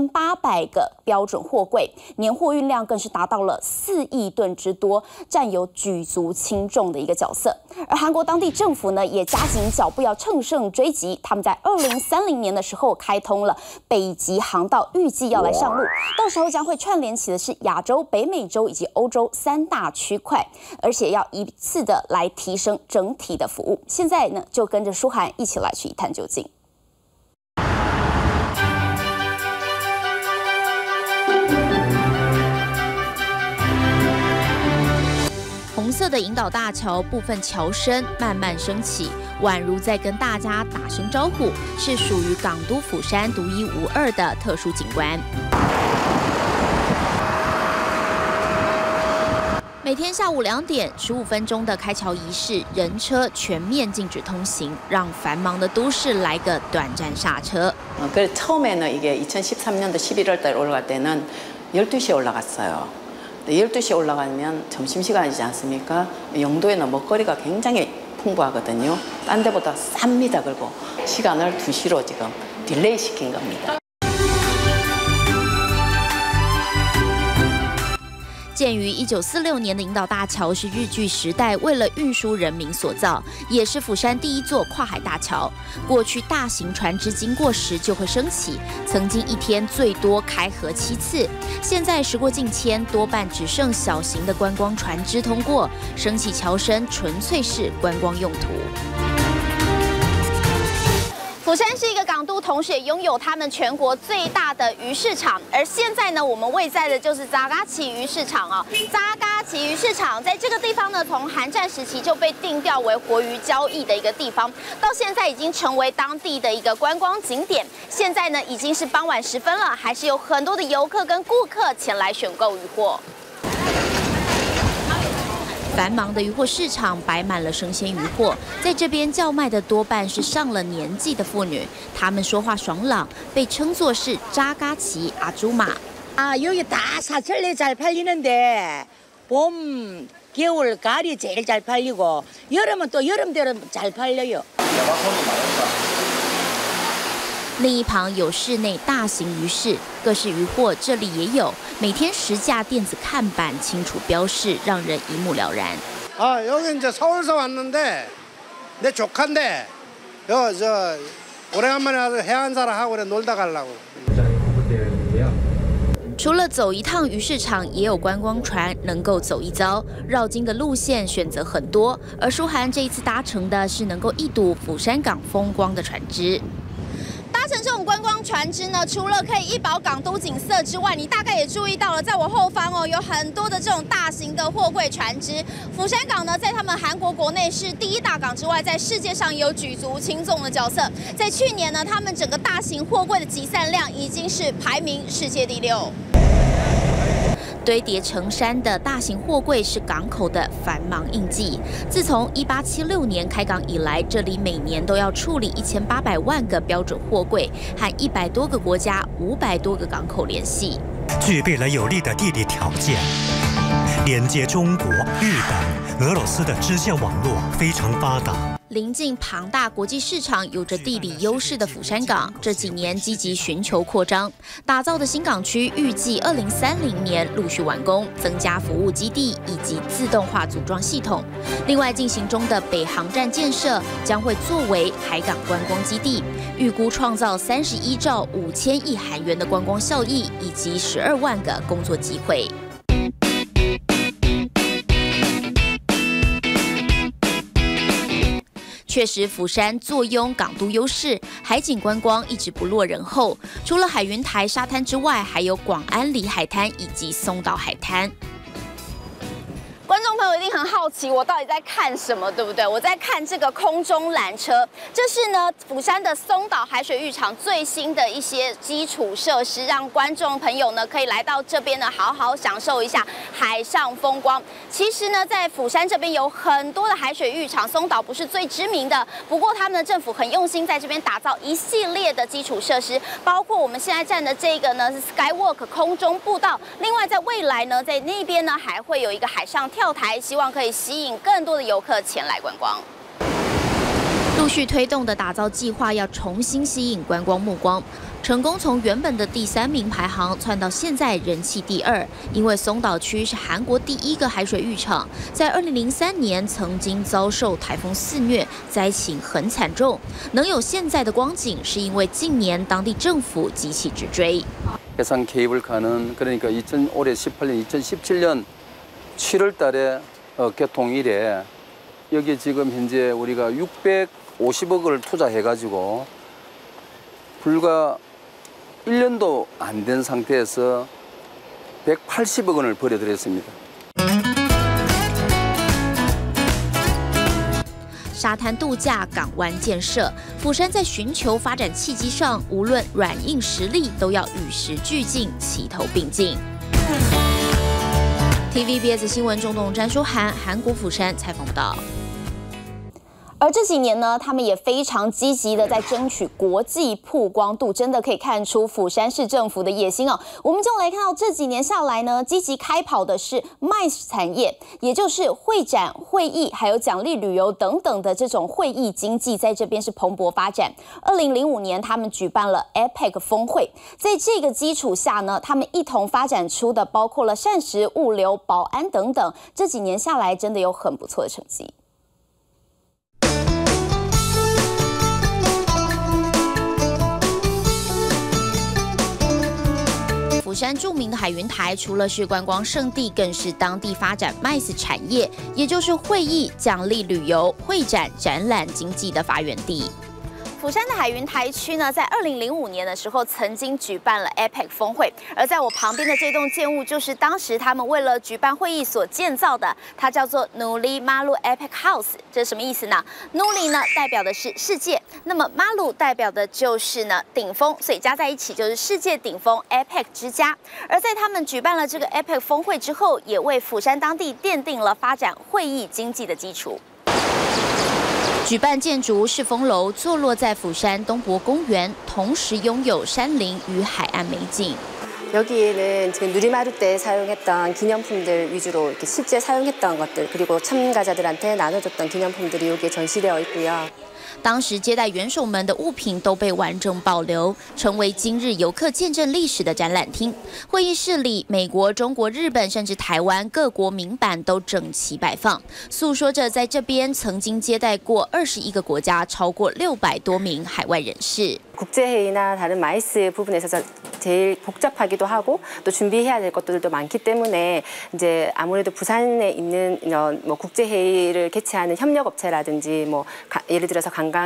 1800个标准货柜，年货运量更是达到了4亿吨之多，占有举足轻重的一个角色。而韩国当地政府呢，也加紧脚步要乘胜追击，他们在2030年的时候开通了北极航道，预计要来上路，到时候将会串联起的是亚洲、北美洲以及欧洲3大区块，而且要一次的来提升整体的服务。现在呢，就跟着舒涵一起来去一探究竟。 红色的引导大桥部分桥身慢慢升起，宛如在跟大家打声招呼，是属于港都釜山独一无二的特殊景观。每天下午2点15分钟的开桥仪式，人车全面禁止通行，让繁忙的都市来个短暂刹车。 그래서 처음에는 이게 2013년도 11월달 올라갈 때는 12시에 올라갔어요. 12시에 올라가면 점심시간이지 않습니까? 영도에는 먹거리가 굉장히 풍부하거든요. 딴 데보다 쌉니다. 그리고 시간을 2시로 지금 딜레이 시킨 겁니다. 建于1946年的引导大桥是日据时代为了运输人民所造，也是釜山第一座跨海大桥。过去大型船只经过时就会升起，曾经一天最多开合7次。现在时过境迁，多半只剩小型的观光船只通过，升起桥身纯粹是观光用途。 釜山是一个港都，同时也拥有他们全国最大的鱼市场。而现在呢，我们位在的就是扎嘎奇鱼市场啊。扎嘎奇鱼市场在这个地方呢，从韩战时期就被定调为活鱼交易的一个地方，到现在已经成为当地的一个观光景点。现在呢，已经是傍晚时分了，还是有很多的游客跟顾客前来选购鱼货。 繁忙的渔货市场摆满了生鲜渔货，在这边叫卖的多半是上了年纪的妇女，她们说话爽朗，被称作是扎嘎奇阿朱玛。 여기 다 사철에 잘 팔리는데 봄, 겨울, 가을이 제일 잘 팔리고 여름은 또 여름대로 잘 팔려요. 另一旁有室内大型鱼市，各式渔货这里也有，每天10架電子看板清楚标示，让人一目了然。 여기 이제 서울서 왔는데 내 조카인데 저 오래간만에 와서 해안사랑하고 그래 놀다 가려고. 除了走一趟鱼市场，也有观光船能够走一遭，绕经的路线选择很多。而舒涵这一次搭乘的是能够一睹釜山港风光的船只。 到搭乘这种观光船只呢，除了可以一饱港都景色之外，你大概也注意到了，在我后方哦，有很多的这种大型的货柜船只。釜山港呢，在他们韩国国内是第1大港之外，在世界上也有举足轻重的角色。在去年呢，他们整个大型货柜的集散量已经是排名世界第6。堆叠成山的大型货柜是港口的繁忙印记。自从1876年开港以来，这里每年都要处理1800万个标准货柜，和100多个国家、500多个港口联系， 具备了有利的地理条件，连接中国、日本、俄罗斯的支线网络非常发达。 临近庞大国际市场，有着地理优势的釜山港，这几年积极寻求扩张，打造的新港区预计2030年陆续完工，增加服务基地以及自动化组装系统。另外，进行中的北航站建设将会作为海港观光基地，预估创造31兆5000亿韩元的观光效益，以及12万个工作机会。确实，釜山坐拥港都优势，海景观光一直不落人后。除了海云台沙滩之外，还有广安里海滩以及松岛海滩。观众朋友一定很好奇，我到底在看什么，对不对？我在看这个空中缆车，这是呢釜山的松岛海水浴场最新的一些基础设施，让观众朋友呢可以来到这边呢好好享受一下海上风光。其实呢，在釜山这边有很多的海水浴场，松岛不是最知名的，不过他们的政府很用心在这边打造一系列的基础设施，包括我们现在站的这个呢是 Skywalk 空中步道，另外在未来呢，在那边呢还会有一个海上跳台，希望可以吸引更多的游客前来观光。陆续推动的打造计划要重新吸引观光目光，成功从原本的第3名排行窜到现在人气第2。因为松岛区是韩国第1个海水浴场，在2003年曾经遭受台风肆虐，灾情很惨重。能有现在的光景，是因为近年当地政府急起直追。 해상 케이블카는 그러니까 올해 18년, 2017년 7월 달에 개통 이래 여기 지금 현재 우리가 650억을 투자해가지고 불과 1년도 안 된 상태에서 180억 원을 벌여들였습니다. 沙滩度假、港湾建设，釜山在寻求发展契机上，无论软硬实力都要与时俱进、齐头并进。TVBS 新闻中东詹书涵，韩国釜山采访报道。 而这几年呢，他们也非常积极的在争取国际曝光度，真的可以看出釜山市政府的野心哦。我们就来看到这几年下来呢，积极开跑的是 MICE 产业，也就是会展、会议还有奖励旅游等等的这种会议经济，在这边是蓬勃发展。2005年，他们举办了 APEC 峰会，在这个基础下呢，他们一同发展出的包括了膳食、物流、保安等等，这几年下来真的有很不错的成绩。 釜山著名的海云台，除了是观光胜地，更是当地发展 MICE 产业，也就是会议、奖励旅游、会展、展览经济的发源地。 釜山的海云台区呢，在2005年的时候曾经举办了 APEC 峰会，而在我旁边的这栋建物就是当时他们为了举办会议所建造的，它叫做 Nuli Malu APEC House。这是什么意思呢 ？Nuli 呢代表的是世界，那么 Malu 代表的就是呢顶峰，所以加在一起就是世界顶峰 APEC 之家。而在他们举办了这个 APEC 峰会之后，也为釜山当地奠定了发展会议经济的基础。 举办建筑世峰楼坐落在釜山东博公园，同时拥有山林与海岸美景。 여기에는 지금 누리마루 때 사용했던 기념품들 위주로 이렇게 실제 사용했던 것들 그리고 참가자들한테 나눠줬던 기념품들이 여기에 전시되어 있고요. 当时接待元首们的物品都被完整保留，成为今日游客见证历史的展览厅。会议室里，美国、中国、日本甚至台湾各国名板都整齐摆放，诉说着在这边曾经接待过21个国家，超过600多名海外人士。 국제회의나 다른 마이스 부분에서 제일 복잡하기도 하고 또 준비해야 될 것들도 많기 때문에 이제 아무래도 부산에 있는 뭐 국제회의를 개최하는 협력업체라든지 뭐 예를 들어서 관광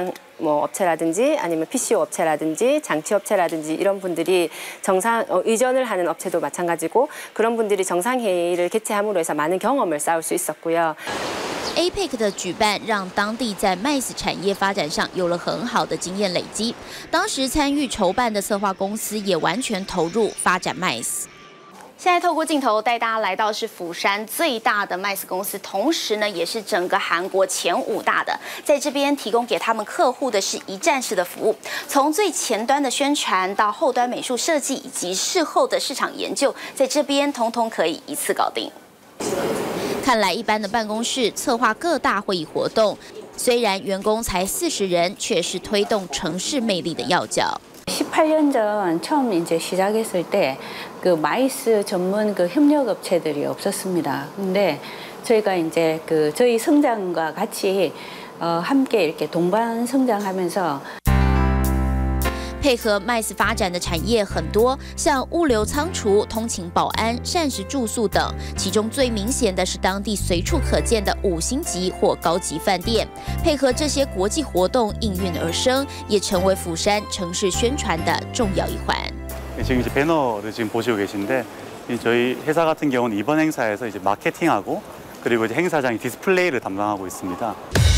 뭐 업체라든지 아니면 PCO 업체라든지 장치 업체라든지 이런 분들이 의전을 하는 업체도 마찬가지고 그런 분들이 정상회의를 개최함으로 해서 많은 경험을 쌓을 수 있었고요. APEC 的举办让当地在 MICE 产业发展上有了很好的经验累积。当时参与筹办的策划公司也完全投入发展 MICE。 现在透过镜头带大家来到是釜山最大的 MICE 公司，同时呢也是整个韩国前5大的，在这边提供给他们客户的是一站式的服务，从最前端的宣传到后端美术设计以及事后的市场研究，在这边通通可以一次搞定。 看来一般的办公室策划各大会议活动，虽然员工才40人，却是推动城市魅力的要角。 18년 전 처음 이제 시작했을 때 그 마이스 전문 그 협력 업체들이 없었습니다. 근데 저희가 이제 그 저희 성장과 같이 함께 이렇게 동반 성장하면서 配合 MICE 发展的产业很多，像物流仓储、通勤保安、膳食住宿等。其中最明显的是当地随处可见的5星级或高级饭店。配合这些国际活动应运而生，也成为釜山城市宣传的重要一环。 지금 이제 배너를 지금 보시고 계신데 저희 회사 같은 경우는 이번 행사에서 이제 마케팅하고 그리고 이제 행사장의 디스플레이를 담당하고 있습니다.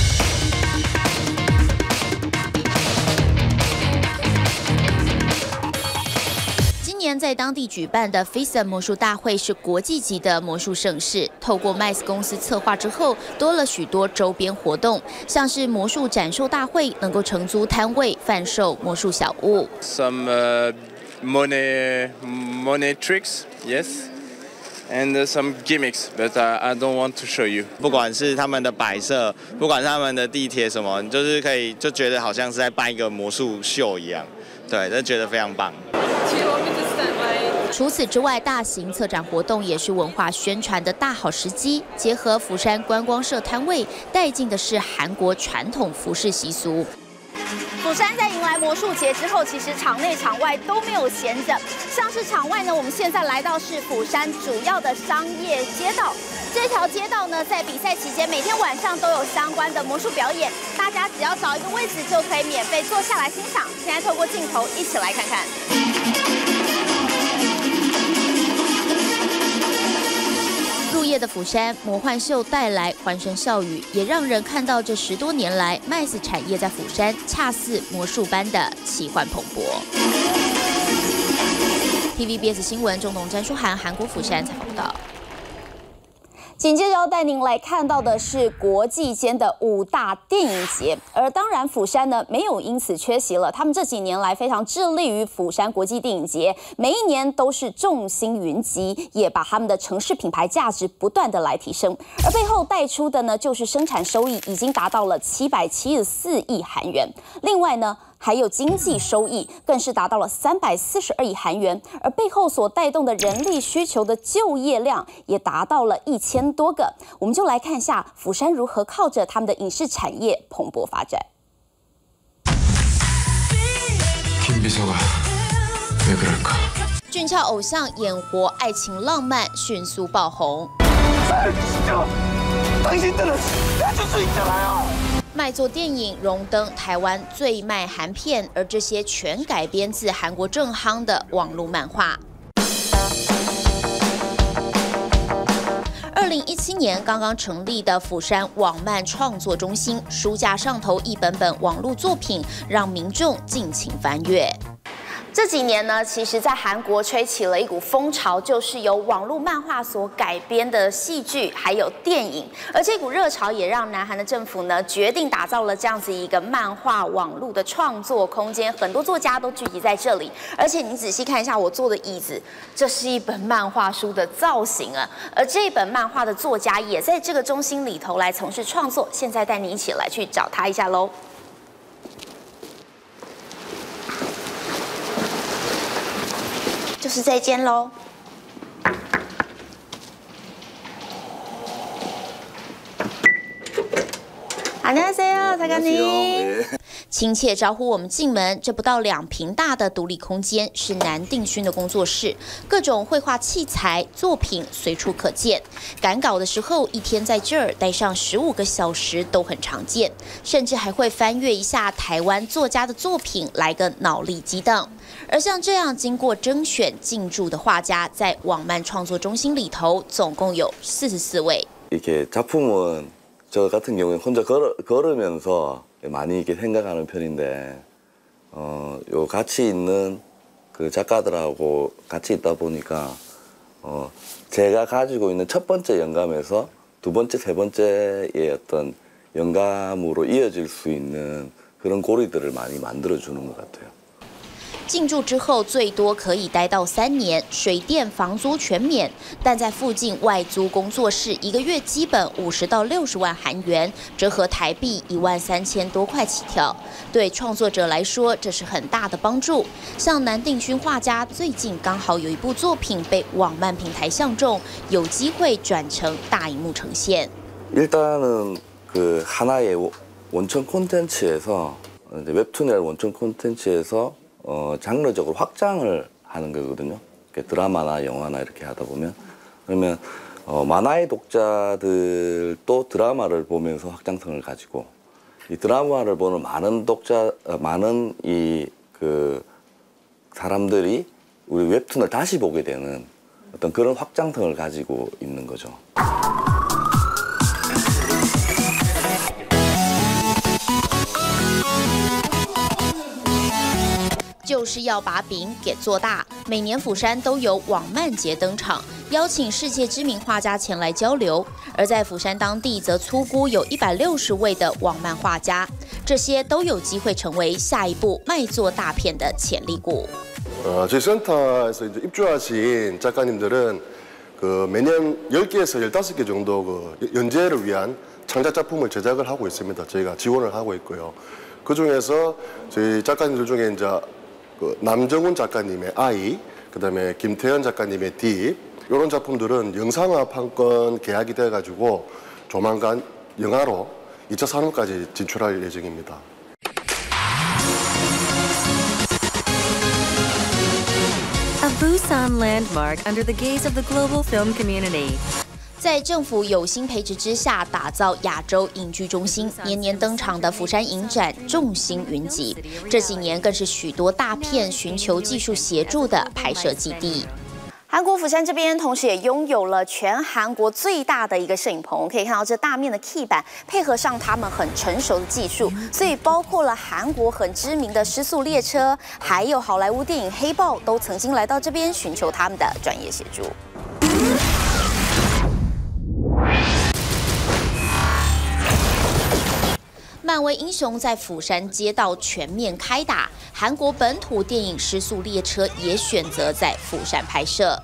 今年在当地举办的 FISM 魔术大会是国际级的魔术盛事。透过 MICE 公司策划之后，多了许多周边活动，像是魔术展售大会，能够承租摊位贩售魔术小物。 Some money tricks, yes, and some gimmicks, but I don't want to show you. 不管是他们的摆设，不管是他们的地铁什么，你就是可以就觉得好像是在办一个魔术秀一样，对，就觉得非常棒。 除此之外，大型策展活动也是文化宣传的大好时机。结合釜山观光社摊位，带进的是韩国传统服饰习俗。 釜山在迎来魔术节之后，其实场内场外都没有闲着。像是场外呢，我们现在来到是釜山主要的商业街道。这条街道呢，在比赛期间每天晚上都有相关的魔术表演，大家只要找一个位置就可以免费坐下来欣赏。现在透过镜头一起来看看。 入夜的釜山魔幻秀带来欢声笑语，也让人看到这10多年来 MICE 产业在釜山恰似魔术般的奇幻蓬勃。TVBS 新闻中东詹书涵，韩国釜山采访报道。 紧接着要带您来看到的是国际间的5大电影节，而当然釜山呢没有因此缺席了。他们这几年来非常致力于釜山国际电影节，每一年都是众星云集，也把他们的城市品牌价值不断的来提升。而背后带出的呢，就是生产收益已经达到了774亿韩元。另外呢， 还有经济收益更是达到了342亿韩元，而背后所带动的人力需求的就业量也达到了1000多个。我们就来看一下釜山如何靠着他们的影视产业蓬勃发展。 俊俏偶像演活爱情浪漫，迅速爆红。卖座电影荣登台湾最卖韩片，而这些全改编自韩国正夯的网络漫画。2017年刚刚成立的釜山网漫创作中心，书架上头一本本网络作品，让民众尽情翻阅。 这几年呢，其实在韩国吹起了一股风潮，就是由网络漫画所改编的戏剧还有电影，而这股热潮也让南韩的政府呢决定打造了这样子一个漫画网络的创作空间，很多作家都聚集在这里。而且你仔细看一下我坐的椅子，这是一本漫画书的造型啊，而这本漫画的作家也在这个中心里头来从事创作。现在带你一起来去找他一下喽。 就是这间喽。안녕하세요， 작가님。 亲切招呼我们进门，这不到2坪大的独立空间是南定勋的工作室，各种绘画器材、作品随处可见。赶稿的时候，一天在这儿待上15个小时都很常见，甚至还会翻阅一下台湾作家的作品，来个脑力激荡。而像这样经过甄选进驻的画家，在网漫创作中心里头，总共有44位。 이렇게 작품은 저 같은 경우에 혼자 걸으면서 많이 이렇게 생각하는 편인데, 요 같이 있는 그 작가들하고 같이 있다 보니까 제가 가지고 있는 첫 번째 영감에서 두 번째, 세 번째의 어떤 영감으로 이어질 수 있는 그런 고리들을 많이 만들어주는 것 같아요. 进驻之后最多可以待到3年，水电房租全免，但在附近外租工作室，1个月基本50到60万韩元，折合台币13000多块起跳。对创作者来说，这是很大的帮助。像南定勋画家最近刚好有一部作品被网漫平台相中，有机会转成大荧幕呈现。 일단은 그 하나의 원천 콘텐츠에서 이제 웹툰이라는 원천 콘텐츠에서 장르적으로 확장을 하는 거거든요. 드라마나 영화나 이렇게 하다 보면 그러면 만화의 독자들도 드라마를 보면서 확장성을 가지고 이 드라마를 보는 많은 이 그 사람들이 우리 웹툰을 다시 보게 되는 어떤 그런 확장성을 가지고 있는 거죠. 就是要把饼给做大。每年釜山都有网漫节登场，邀请世界知名画家前来交流。而在釜山当地，则粗估有160位的网漫画家，这些都有机会成为下一部卖座大片的潜力股。 저희 센터에서 이제 입주하신 작가님들은 그 매년 10개에서 15개 정도 그 연재를 위한 창작 작품을 제작을 하고 있습니다. 저희가 지원을 하고 있고요. 그 중에서 저희 작가님들 중에 이제 그 남정훈 작가님의 아이, 그다음에 김태현 작가님의 딥 이런 작품들은 영상화 판권 계약이 돼가지고 조만간 영화로 2차 산업까지 진출할 예정입니다. A Busan landmark under the gaze of the global film community. 在政府有心培植之下，打造亚洲影剧中心，年年登场的釜山影展众星云集。这几年更是许多大片寻求技术协助的拍摄基地。 韩国釜山这边，同时也拥有了全韩国最大的一个摄影棚，可以看到这大面的 key 板，配合上他们很成熟的技术，所以包括了韩国很知名的时速列车，还有好莱坞电影《黑豹》都曾经来到这边寻求他们的专业协助。 漫威英雄在釜山街道全面开打，韩国本土电影《时速列车》也选择在釜山拍摄。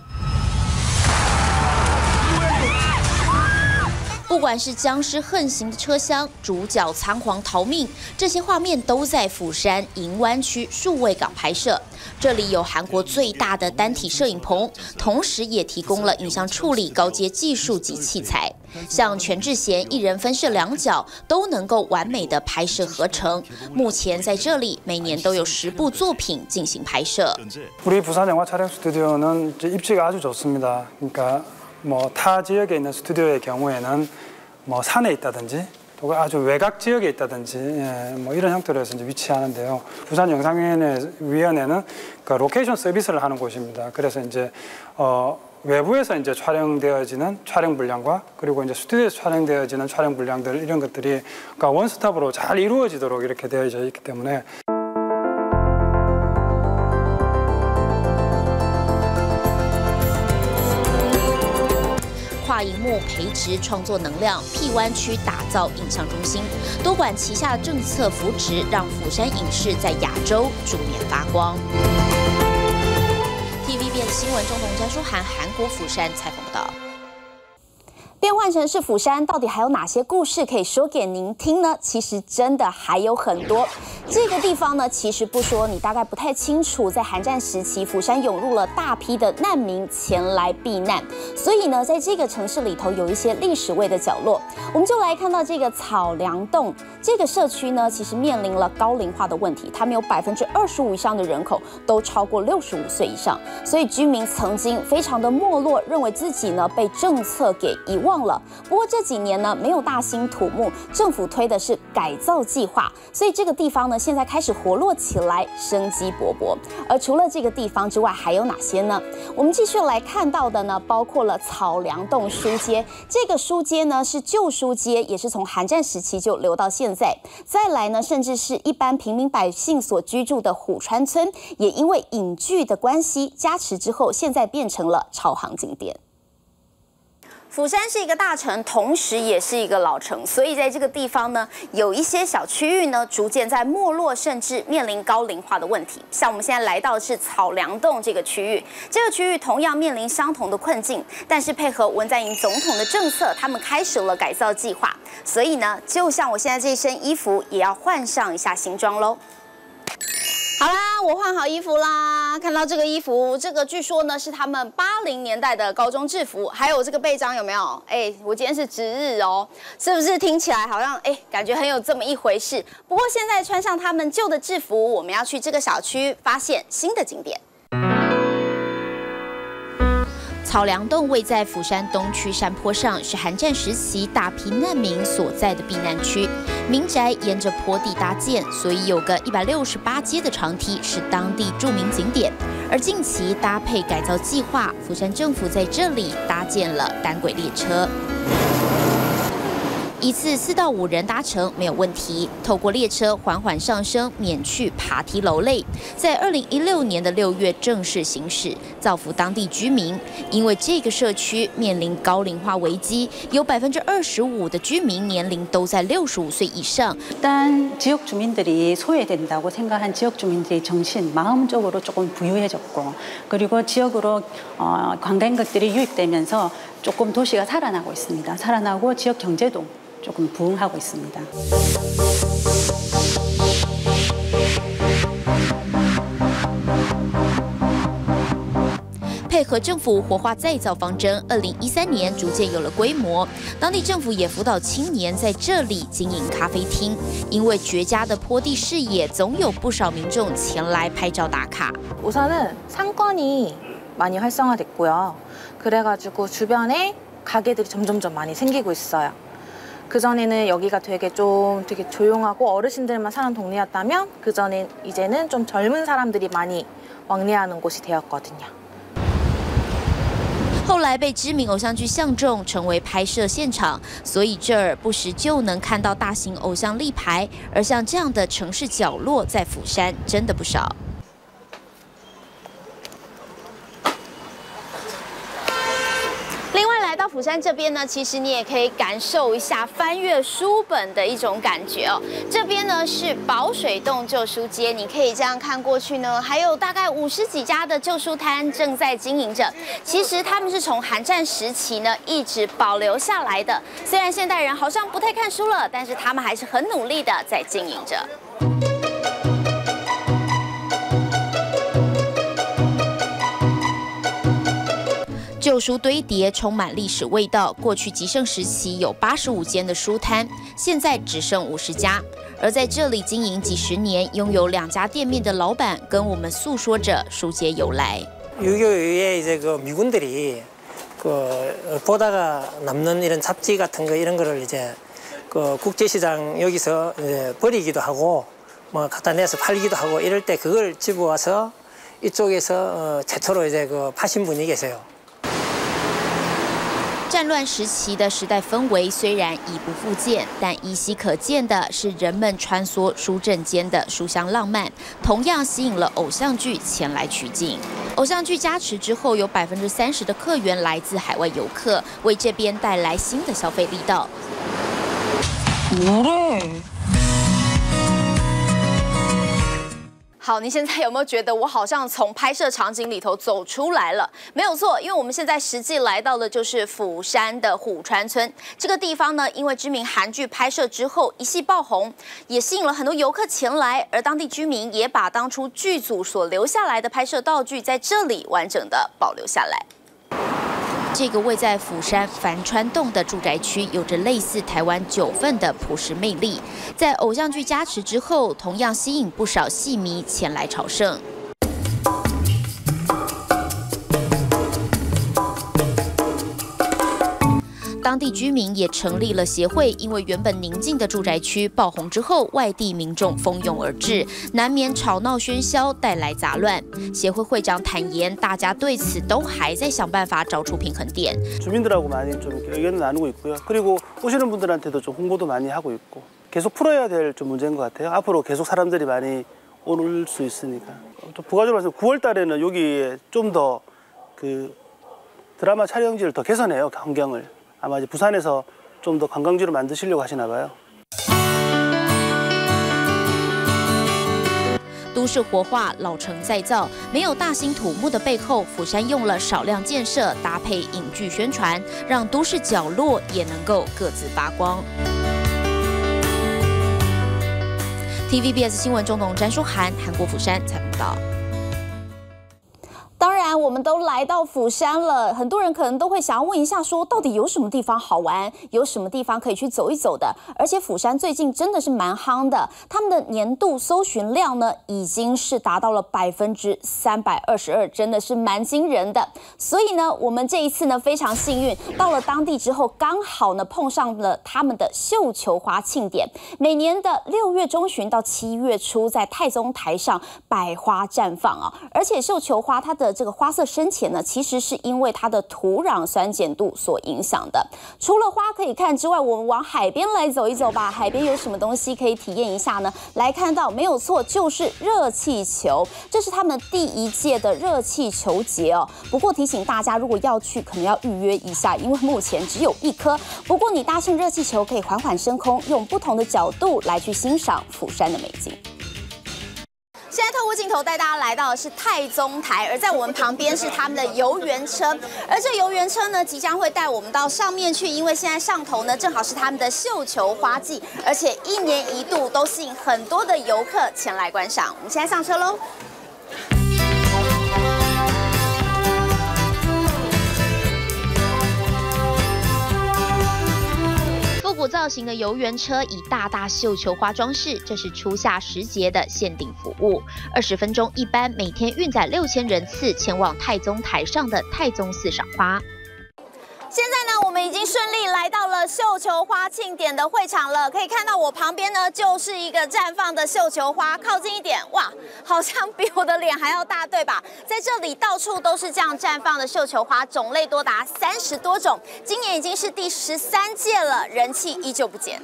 不管是僵尸横行的车厢，主角仓皇逃命，这些画面都在釜山银湾区数位港拍摄。这里有韩国最大的单体摄影棚，同时也提供了影像处理高阶技术及器材。 像全智贤一人分饰2角，都能够完美的拍摄合成。目前在这里，每年都有10部作品进行拍摄。 우리 부산 영화 촬영 스튜디오는 입지가 아주 좋습니다. 그러니까 뭐 타 지역에 있는 스튜디오의 경우에는 뭐 산에 있다든지 또 아주 외곽 지역에 있다든지 뭐 이런 형태로 해서 이제 위치하는데요. 부산 영상위원회는 그 로케이션 서비스를 하는 곳입니다. 그래서 이제 외부에서 이제 촬영되어지는 촬영 분량과 그리고 이제 스튜디오에서 촬영되어지는 촬영 분량들 이런 것들이 그러니까 원스톱으로 잘 이루어지도록 이렇게 되어져 있기 때문에. 跨荧幕培植创作能量，P湾区打造影像中心，多管齐下的政策扶植，让釜山影视在亚洲逐年发光。TVBS 新闻中同詹书涵，韩国釜山采访报道。 变换城市釜山到底还有哪些故事可以说给您听呢？其实真的还有很多。这个地方呢，其实不说你大概不太清楚，在韩战时期，釜山涌入了大批的难民前来避难，所以呢，在这个城市里头有一些历史味的角落。我们就来看到这个草梁洞这个社区呢，其实面临了高龄化的问题，他们有25%以上的人口都超过65岁以上，所以居民曾经非常的没落，认为自己呢被政策给遗忘了。不过这几年呢，没有大兴土木，政府推的是改造计划，所以这个地方呢现在开始活络起来，生机勃勃。而除了这个地方之外，还有哪些呢？我们继续来看到的呢，包括了草梁洞书街。这个书街呢是旧书街，也是从韩战时期就留到现在。再来呢，甚至是一般平民百姓所居住的虎川村，也因为影剧的关系加持之后，现在变成了朝航景点。釜山是一个大城，同时也是一个老城，所以在这个地方呢，有一些小区域呢，逐渐在没落，甚至面临高龄化的问题。像我们现在来到的是草梁洞这个区域，这个区域同样面临相同的困境，但是配合文在寅总统的政策，他们开始了改造计划，所以呢，就像我现在这身衣服，也要换上一下新装喽。好啦，我换好衣服啦。看到这个衣服，这个据说呢是他们80年代的高中制服，还有这个背章有没有？我今天是值日哦，是不是听起来好像感觉很有这么一回事？不过现在穿上他们旧的制服，我们要去这个小区发现新的景点。 草梁洞位在釜山东区山坡上，是韩战时期大批难民所在的避难区。民宅沿着坡地搭建，所以有个168阶的长梯是当地著名景点。而近期搭配改造计划，釜山政府在这里搭建了单轨列车。一次4到5人搭乘没有问题，透过列车缓缓上升，免去爬梯楼累。在2016年的6月正式行驶，造福当地居民。因为这个社区面临高龄化危机，有25%的居民年龄都在65岁以上。 일단 지역 주민들이 소외된다고 생각한 지역 주민들의 정신, 마음적으로 조금 부유해졌고, 그리고 지역으로 관광객들이 유입되면서 조금 도시가 살아나고 있습니다. 살아나고 지역 경제도 조금 부흥하고 있습니다. 配合政府活化再造方针，2013年逐渐有了规模。当地政府也辅导青年在这里经营咖啡厅，因为绝佳的坡地视野，总有不少民众前来拍照打卡。 우선은 상권이 많이 활성화됐고요. 그래가지고 주변에 가게들이 점점점 많이 생기고 있어요. 그전에는 여기가 되게 조용하고 어르신들만 사는 동네였다면 그전엔 이제는 좀 젊은 사람들이 많이 왕래하는 곳이 되었거든요. 后来被知名偶像剧相中，成为拍摄现场，所以这儿不时就能看到大型偶像立牌。而像这样的城市角落，在釜山真的不少。 来到釜山这边呢，其实你也可以感受一下翻阅书本的一种感觉哦。这边呢是宝水洞旧书街，你可以这样看过去呢，还有大概50几家的旧书摊正在经营着。其实他们是从韩战时期呢一直保留下来的，虽然现代人好像不太看书了，但是他们还是很努力的在经营着。 旧书堆叠，充满历史味道。过去极盛时期有85间的书摊，现在只剩50家。而在这里经营几十年，拥有2家店面的老板跟我们诉说着书街由来。 6.25 이후에 이제 그 미군들이 그 보다가 남는 이런 잡지 같은 거 이런 거를 이제 그 국제시장 여기서 이제 버리기도 하고 뭐 갖다 내서 팔기도 하고 이럴 때 그걸 집어와서 이쪽에서 최초로 이제 그 파신 분이 계세요. 战乱时期的时代氛围虽然已不复见，但依稀可见的是人们穿梭书镇间的书香浪漫，同样吸引了偶像剧前来取景。偶像剧加持之后，有30%的客源来自海外游客，为这边带来新的消费力道。 뭐래? 好，你现在有没有觉得我好像从拍摄场景里头走出来了？没有错，因为我们现在实际来到的就是釜山的虎川村这个地方呢，因为知名韩剧拍摄之后一夕爆红，也吸引了很多游客前来，而当地居民也把当初剧组所留下来的拍摄道具在这里完整的保留下来。 这个位在釜山帆川洞的住宅区，有着类似台湾九份的朴实魅力。在偶像剧加持之后，同样吸引不少戏迷前来朝圣。 当地居民也成立了协会，因为原本宁静的住宅区爆红之后，外地民众蜂拥而至，难免吵闹喧嚣，带来杂乱。协会会长坦言，大家对此都还在想办法找出平衡点。 주민들하고 많이 좀 의견을 나누고 있고요. 그리고 오시는 분들한테도 좀 홍보도 많이 하고 있고 계속 풀어야 될 좀 문제인 것 같아요. 앞으로 계속 사람들이 많이 올 수 있으니까. 또 부가적으로 말씀 9월 달에는 여기에 좀 더 그 드라마 촬영지를 더 개선해요. 환경을. 아마 이제 부산에서 좀 더 관광지로 만드시려고 하시나 봐요. 都市活化，老城再造，没有大兴土木的背后，釜山用了少量建设搭配影剧宣传，让都市角落也能够各自发光。TVBS 新闻中统詹淑涵，韩国釜山采访报道。 当然，我们都来到釜山了，很多人可能都会想要问一下，说到底有什么地方好玩，有什么地方可以去走一走的？而且釜山最近真的是蛮夯的，他们的年度搜寻量呢，已经是达到了322%，真的是蛮惊人的。所以呢，我们这一次呢非常幸运，到了当地之后，刚好呢碰上了他们的绣球花庆典，每年的6月中旬到7月初，在太宗台上百花绽放啊，而且绣球花它的这个花色深浅呢，其实是因为它的土壤酸碱度所影响的。除了花可以看之外，我们往海边来走一走吧。海边有什么东西可以体验一下呢？来看到没有错，就是热气球，这是他们第1届的热气球节哦。不过提醒大家，如果要去，可能要预约一下，因为目前只有1颗。不过你搭乘热气球可以缓缓升空，用不同的角度来去欣赏釜山的美景。 现在透过镜头带大家来到的是太宗台，而在我们旁边是他们的游园车，而这游园车呢即将会带我们到上面去，因为现在上头呢正好是他们的绣球花季，而且1年1度都吸引很多的游客前来观赏。我们现在上车喽。 复古造型的游园车以大大绣球花装饰，这是初夏时节的限定服务。20分钟一班，每天运载6000人次前往太宗台上的太宗寺赏花。 现在呢，我们已经顺利来到了绣球花庆典的会场了。可以看到我旁边呢，就是一个绽放的绣球花。靠近一点，哇，好像比我的脸还要大，对吧？在这里到处都是这样绽放的绣球花，种类多达30多种。今年已经是第13届了，人气依旧不减。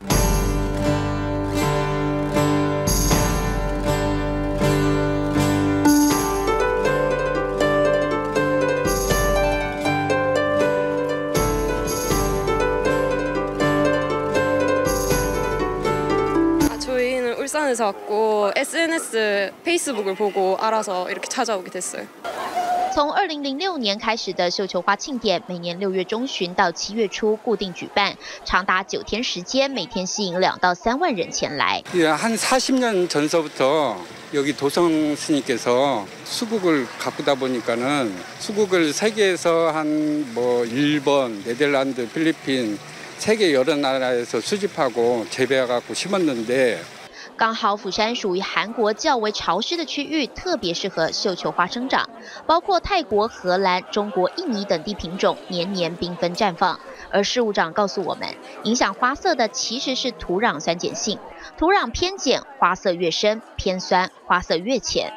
저희는 울산에서 왔고 SNS, 페이스북을 보고 알아서 이렇게 찾아오게 됐어요. 从2006年开始的绣球花庆典，每年6月中旬到7月初固定举办，长达9天时间，每天吸引2到3万人前来。 한 40년 전서부터 여기 도성 스님께서 수국을 가꾸다 보니까는 수국을 세계에서 한 뭐 일본, 네덜란드, 필리핀 세계 여러 나라에서 수집하고 재배해갖고 심었는데. 刚好釜山属于韩国较为潮湿的区域，特别适合绣球花生长，包括泰国、荷兰、中国、印尼等地品种年年缤纷绽放。而事务长告诉我们，影响花色的其实是土壤酸碱性，土壤偏碱，花色越深；偏酸，花色越浅。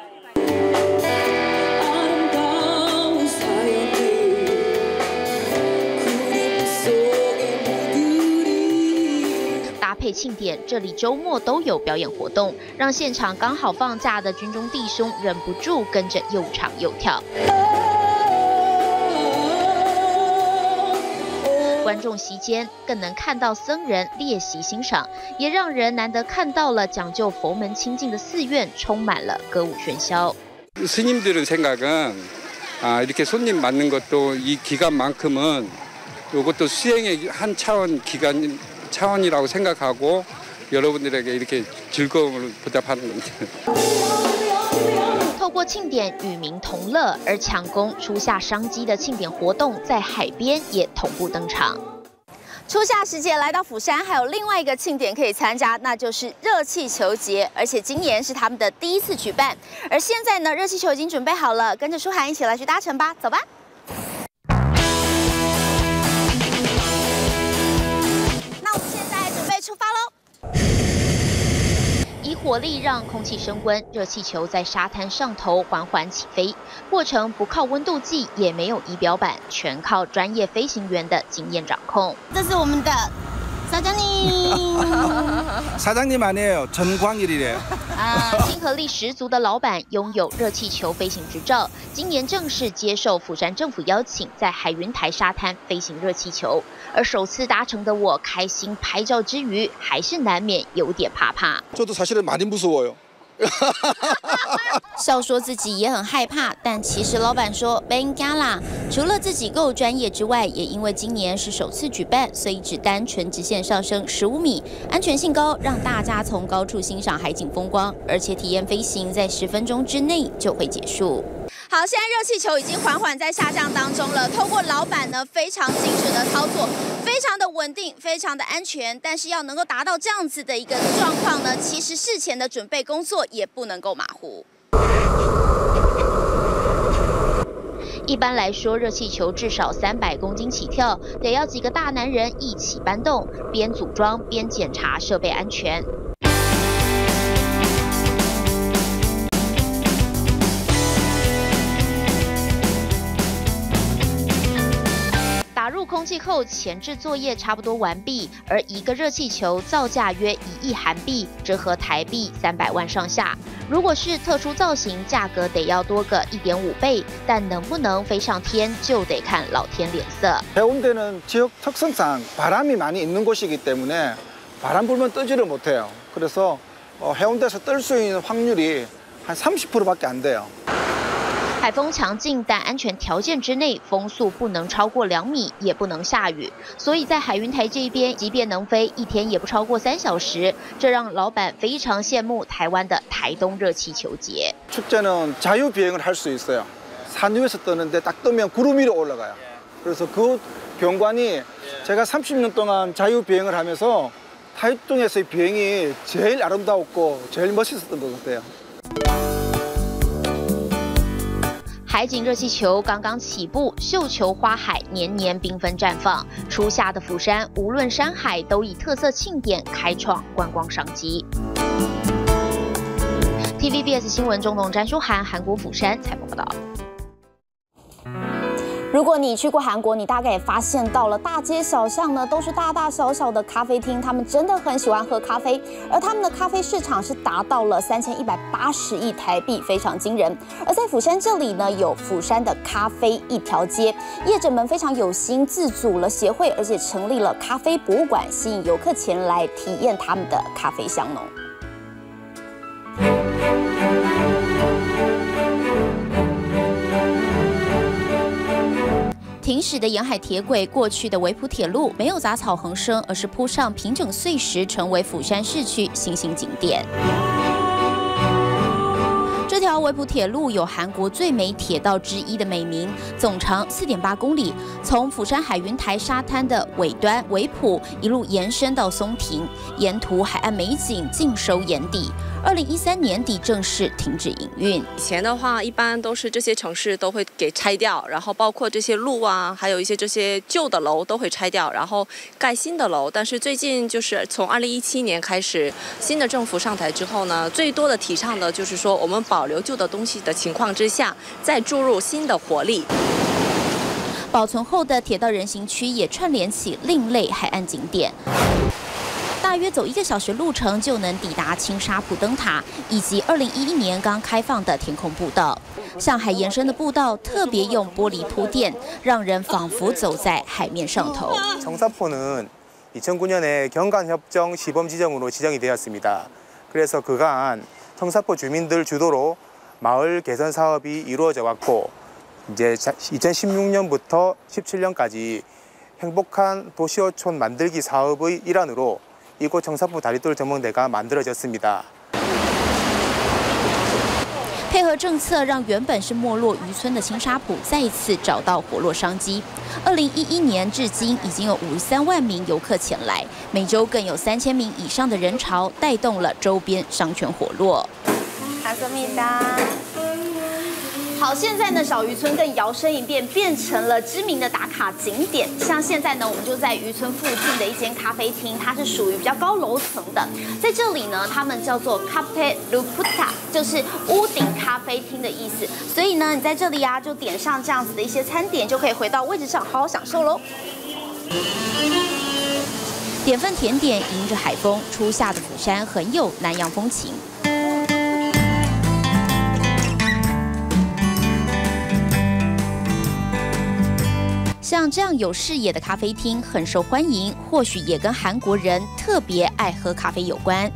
搭配庆典，这里周末都有表演活动，让现场刚好放假的军中弟兄忍不住跟着又唱又跳。 观众席间更能看到僧人列席欣赏，也让人难得看到了讲究佛门清净的寺院充满了歌舞喧嚣。 스님들의 생각은 이렇게 손님 맞는 것도 이 기간만큼은 이것도 수행의 한 차원이라고 생각하고 여러분들에게 이렇게 즐거움을 보답하는 겁니다. 透过庆典与民同乐，而抢攻初夏商机的庆典活动在海边也同步登场。 初夏时节来到釜山，还有另外一个庆典可以参加，那就是热气球节，而且今年是他们的第1次举办。而现在呢，热气球已经准备好了，跟着舒涵一起来去搭乘吧，走吧。那我们现在准备出发喽。 以火力让空气升温，热气球在沙滩上头缓缓起飞，过程不靠温度计，也没有仪表板，全靠专业飞行员的经验掌控。 这是我们的 사장님 아니에요. 전광일이래요. 亲和力十足的老板拥有热气球飞行执照，今年正式接受釜山政府邀請，在海云台沙滩飞行热气球。而首次搭乘的我，开心拍照之余，还是难免有点怕怕。 저도 사실은 많이 무서워요. 笑说自己也很害怕，但其实老板说别怕啦。除了自己够专业之外，也因为今年是首次举办，所以只单纯直线上升15米，安全性高，让大家从高处欣赏海景风光，而且体验飞行在10分钟之内就会结束。 好，现在热气球已经缓缓在下降当中了。透过老板呢非常精准的操作，非常的稳定，非常的安全。但是要能够达到这样子的一个状况呢，其实事前的准备工作也不能够马虎。 一般来说，热气球至少300公斤起跳，得要几个大男人一起搬动，边组装边检查设备安全。 打入空气后，前置作业差不多完毕，而一个热气球造价约1亿韩币，折合台币300万上下。如果是特殊造型，价格得要多个1.5倍，但能不能飞上天，就得看老天脸色。 해운대는 지역 특성상 바람이 많이 있는 곳이기 때문에 바람 불면 뜨지를 못해요. 그래서 해운대에서 뜰 수 있는 확률이 한 30%밖에 안 돼요. 海风强劲，但安全条件之内，风速不能超过2米，也不能下雨。所以在海云台这一边，即便能飞1天也不超过3小时，这让老板非常羡慕台湾的台东热气球节。 축제는 자유 비행을 할 수 있어요. 산 위에서 뜨는데 딱 뜨면 구름 위로 올라가요. 그래서 그 경관이 제가 30년 동안 자유 비행을 하면서 타이동에서의 비행이 제일 아름다웠고 제일 멋있었던 것 같아요. 海景热气球刚刚起步，绣球花海年年缤纷绽放。初夏的釜山，无论山海，都以特色庆典开创观光商机。TVBS 新闻中东詹书涵，韩国釜山采访报道。 如果你去过韩国，你大概也发现到了，大街小巷呢都是大大小小的咖啡厅，他们真的很喜欢喝咖啡，而他们的咖啡市场是达到了3180亿台币，非常惊人。而在釜山这里呢，有釜山的咖啡一条街，业者们非常有心，自组了协会，而且成立了咖啡博物馆，吸引游客前来体验他们的咖啡香浓。 停驶的沿海铁轨，过去的维普铁路没有杂草横生，而是铺上平整碎石，成为釜山市区新兴景点。这条维普铁路有韩国最美铁道之一的美名，总长4.8公里，从釜山海云台沙滩的尾端维普一路延伸到松亭，沿途海岸美景尽收眼底。 2013年底正式停止营运。 以前的话，一般都是这些城市都会给拆掉，然后包括这些路啊，还有一些这些旧的楼都会拆掉，然后盖新的楼。但是最近就是从2017年开始，新的政府上台之后呢，最多的提倡的就是说，我们保留旧的东西的情况之下，再注入新的活力。 保存后的铁道人行区也串联起另类海岸景点。大大约走1个小时路程就能抵达青沙浦灯塔，以及2011年刚开放的天空步道。向海延伸的步道特别用玻璃铺垫，让人仿佛走在海面上头。 청사포는 2009년에 경간협정 시범지정으로 지정이 되었습니다. 그래서 그간 청사포 주민들 주도로 마을 개선 사업이 이루어져 왔고 이제 2016년부터 17년까지 행복한 도시어촌 만들기 사업의 일환으로 이곳 청사포 다리돌 전망대가 만들어졌습니다. 配合政策，让原本是没落渔村的青沙浦再一次找到活络商机。2011年至今，已经有53万名游客前来，每周更有3000名以上的人潮，带动了周边商圈活络。 好，现在呢，小渔村更摇身一变，变成了知名的打卡景点。像现在呢，我们就在渔村附近的一间咖啡厅，它是属于比较高楼层的。在这里呢，他们叫做 Cafe Luputa， 就是屋顶咖啡厅的意思。所以呢，你在这里啊，就点上这样子的一些餐点，就可以回到位置上好好享受喽。 点份甜点，迎着海风，初夏的釜山很有南洋风情。 像这样有视野的咖啡厅很受欢迎，或许也跟韩国人特别爱喝咖啡有关。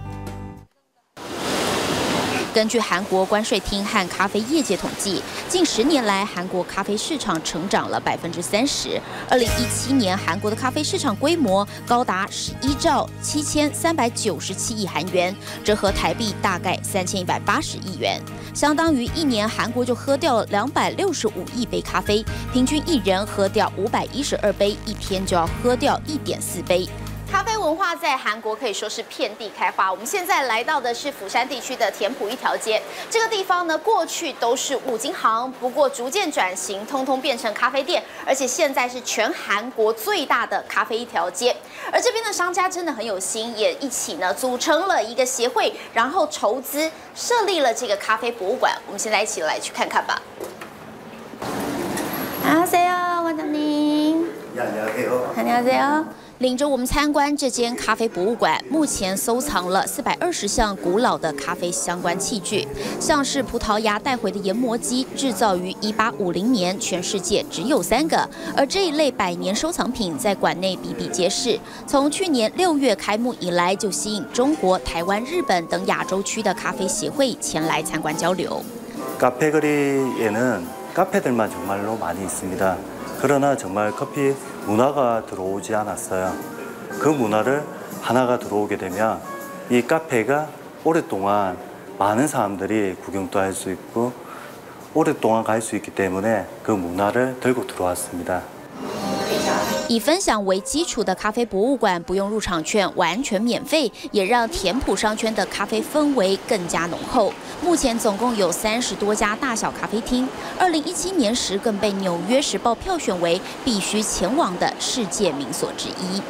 根据韩国关税厅和咖啡业界统计，近10年来韩国咖啡市场成长了30%。2017年，韩国的咖啡市场规模高达11兆7397亿韩元，折合台币大概3180亿元，相当于1年韩国就喝掉了265亿杯咖啡，平均1人喝掉512杯，1天就要喝掉1.4杯。 咖啡文化在韩国可以说是遍地开花。我们现在来到的是釜山地区的田浦一条街，这个地方呢，过去都是五金行，不过逐渐转型，通通变成咖啡店，而且现在是全韩国最大的咖啡一条街。而这边的商家真的很有心，也一起呢组成了一个协会，然后筹资设立了这个咖啡博物馆。我们现在一起来去看看吧。안녕하세요，欢迎您。안녕하세요。 领着我们参观这间咖啡博物馆，目前收藏了420项古老的咖啡相关器具，像是葡萄牙带回的研磨机，制造于1850年，全世界只有3个。而这一类100年收藏品在馆内比比皆是。从去年6月开幕以来，就吸引中国、台湾、日本等亚洲区的咖啡协会前来参观交流。 카페거리에는 카페들만 정말로 많이 있습니다. 그러나 정말 커피 문화가 들어오지 않았어요. 그 문화를 하나가 들어오게 되면 이 카페가 오랫동안 많은 사람들이 구경도 할 수 있고 오랫동안 갈 수 있기 때문에 그 문화를 들고 들어왔습니다. 以分享为基础的咖啡博物馆不用入场券，完全免费，也让田浦商圈的咖啡氛围更加浓厚。目前总共有30多家大小咖啡厅，2017年时更被《纽约时报》票选为必须前往的世界名所之一。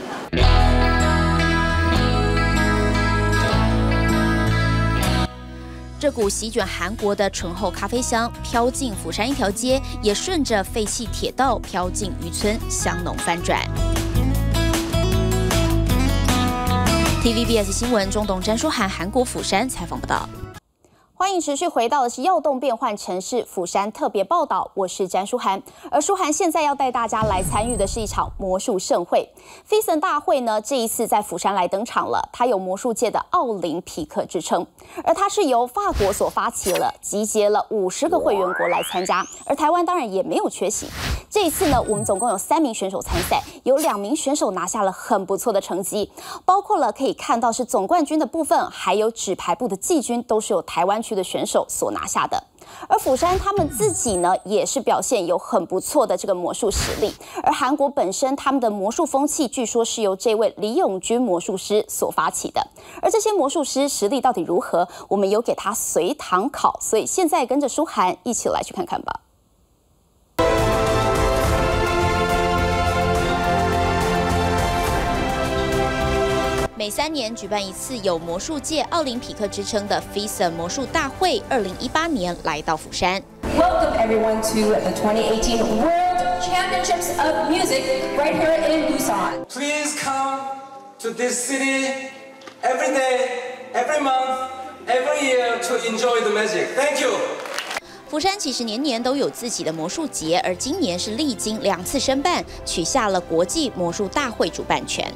这股席卷韩国的醇厚咖啡香飘进釜山一条街，也顺着废弃铁道飘进渔村，香浓翻转。TVBS 新闻中东詹书涵韩国釜山采访报道。 欢迎持续回到的是耀动变换城市釜山特别报道，我是詹书涵。而书涵现在要带大家来参与的是一场魔术盛会。FISM 大会呢，这一次在釜山来登场了，它有魔术界的奥林匹克之称，而它是由法国所发起了，集结了50个会员国来参加，而台湾当然也没有缺席。这一次呢，我们总共有3名选手参赛，有2名选手拿下了很不错的成绩，包括了可以看到是总冠军的部分，还有纸牌部的季军都是由台湾区的选手所拿下的。而釜山他们自己呢，也是表现有很不错的这个魔术实力。而韩国本身他们的魔术风气，据说是由这位李永军魔术师所发起的。而这些魔术师实力到底如何，我们有给他随堂考，所以现在跟着书涵一起来去看看吧。 每3年举办一次有魔术界奥林匹克之称的 FISM 魔术大会，2018年来到釜山。 Welcome everyone to the 2018 World Championships of Music right here in Busan. Please come to this city every day, every month, every year to enjoy the magic. Thank you. 釜山其实年年都有自己的魔术节，而今年是历经2次申办，取下了国际魔术大会主办权。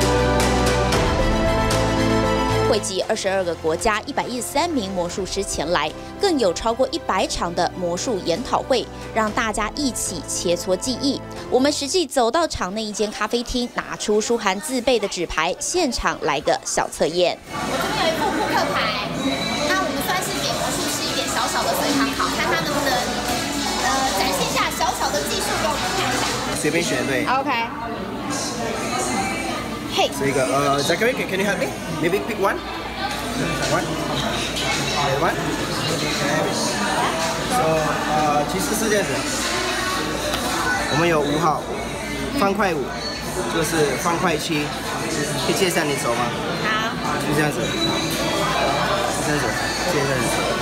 汇集22个国家113名魔术师前来，更有超过100场的魔术研讨会，让大家一起切磋技艺。我们实际走到场内一间咖啡厅，拿出舒涵自备的纸牌，现场来个小测验。 我这边有一副扑克牌，那我们算是给魔术师一点小小的随堂考，看他能不能展现一下小小的技术给我们看一下。 随便选对。 OK。Hey. 这个Zachary, can you help me? Maybe pick one. One. One. So 其实是这样子，我们有5号方块5，这个是方块7，可以借一下你手吗？好。就这样子，这样子，借一下你手。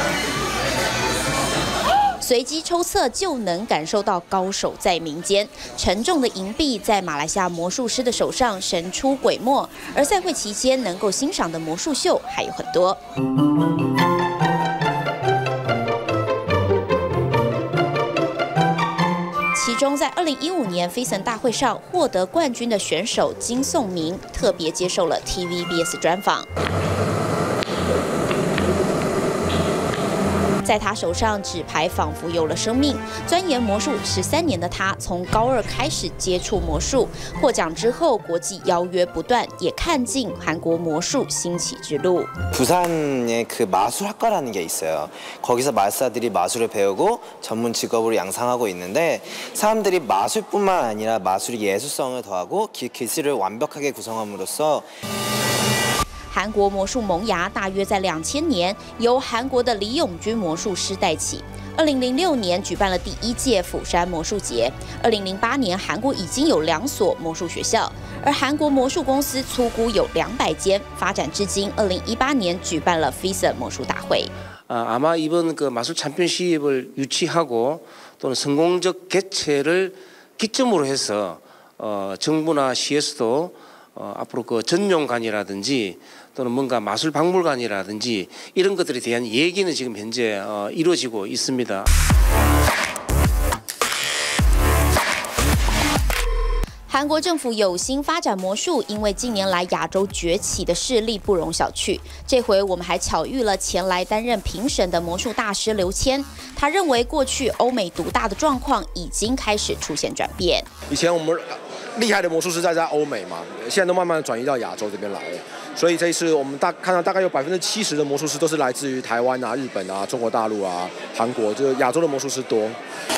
随机抽测就能感受到高手在民间。沉重的银币在马来西亚魔术师的手上神出鬼没，而赛会期间能够欣赏的魔术秀还有很多。其中，在2015年飞神大会上获得冠军的选手金颂明特别接受了 TVBS 专访。在他手上，纸牌仿佛有了生命。钻研魔术13年的他，从高2开始接触魔术，获奖之后，国际邀约不断，也看尽韩国魔术兴起之路。 부산에 그 마술학과라는 게 있어요. 거기서 마술사들이 마술을 배우고 전문 직업으로 양성하고 있는데 사람들이 마술뿐만 아니라 마술의 예술성을 더하고 기술을 완벽하게 구성함으로써 韩国魔术萌芽大约在2000年，由韩国的李永军魔术师带起。2006年举办了第1届釜山魔术节。2008年，韩国已经有2所魔术学校，而韩国魔术公司粗估有200间。发展至今，2018年举办了 FISA 魔术大会。 아마 이번 그 마술 챔피언십을 유치하고 또는 성공적 개최를 기점으로 해서 정부나 시에서도 앞으로 그 전용관이라든지 또는 뭔가 마술 박물관이라든지 이런 것들에 대한 얘기는 지금 현재 이루어지고 있습니다. 韩国政府有心发展魔术，因为近年来亚洲崛起的势力不容小觑。这回我们还巧遇了前来担任评审的魔术大师刘谦，他认为过去欧美独大的状况已经开始出现转变。 以前我们厉害的魔术师在欧美嘛，现在都慢慢转移到亚洲这边来了。所以这一次我们看到大概有70%的魔术师都是来自于台湾啊、日本啊、中国大陆啊、韩国，就是亚洲的魔术师多。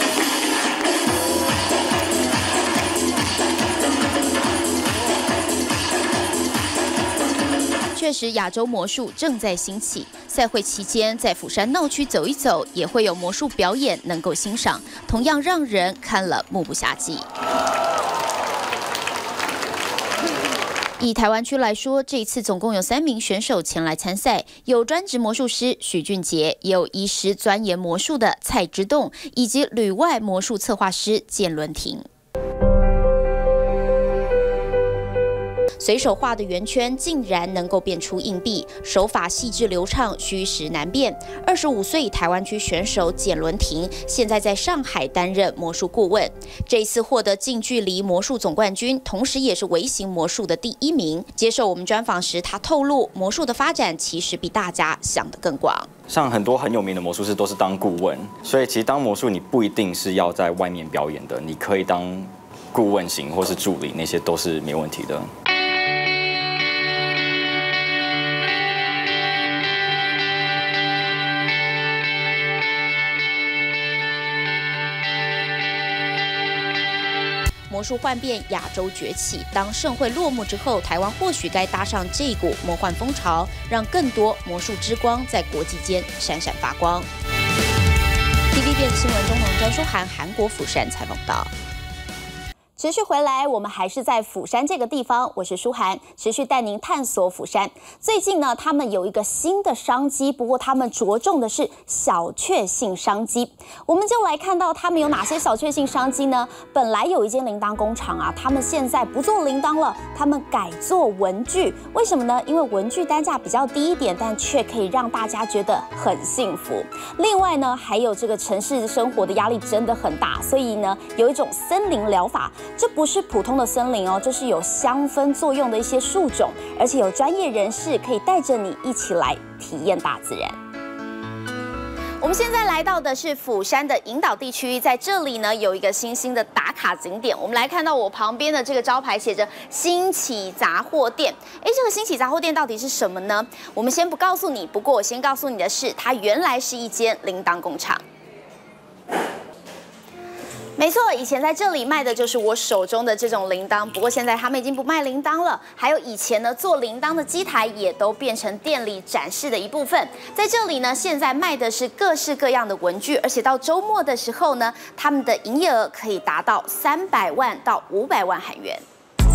确实，亚洲魔术正在兴起。赛会期间，在釜山闹区走一走，也会有魔术表演能够欣赏，同样让人看了目不暇接。以台湾区来说，这一次总共有3名选手前来参赛，有专职魔术师许俊杰，也有医师钻研魔术的蔡之栋，以及旅外魔术策划师简伦婷。 随手画的圆圈竟然能够变出硬币，手法细致流畅，虚实难辨。25岁台湾区选手简伦婷现在在上海担任魔术顾问。这一次获得近距离魔术总冠军，同时也是微型魔术的第1名。接受我们专访时，他透露魔术的发展其实比大家想得更广。 像很多很有名的魔术师都是当顾问，所以其实当魔术你不一定是要在外面表演的，你可以当顾问型或是助理，那些都是没问题的。 魔术幻变，亚洲崛起。当盛会落幕之后，台湾或许该搭上这股魔幻风潮，让更多魔术之光在国际间闪闪发光。TVBS 新闻中统詹书涵，韩国釜山采访到。 持续回来，我们还是在釜山这个地方，我是舒涵，持续带您探索釜山。最近呢，他们有一个新的商机，不过他们着重的是小确幸商机。我们就来看到他们有哪些小确幸商机呢？本来有一间铃铛工厂啊，他们现在不做铃铛了，他们改做文具。为什么呢？因为文具单价比较低一点，但却可以让大家觉得很幸福。另外呢，还有这个城市生活的压力真的很大，所以呢，有一种森林疗法。这不是普通的森林哦，这是有香氛作用的一些树种，而且有专业人士可以带着你一起来体验大自然。 我们现在来到的是釜山的引岛地区，在这里呢有一个新兴的打卡景点。我们来看到我旁边的这个招牌写着“新奇杂货店”。这个新奇杂货店到底是什么呢？我们先不告诉你，不过我先告诉你的是，它原来是一间铃铛工厂。没错，以前在这里卖的就是我手中的这种铃铛，不过现在他们已经不卖铃铛了。还有以前呢，做铃铛的机台也都变成店里展示的一部分。在这里呢，现在卖的是各式各样的文具，而且到周末的时候呢，他们的营业额可以达到300万到500万韩元。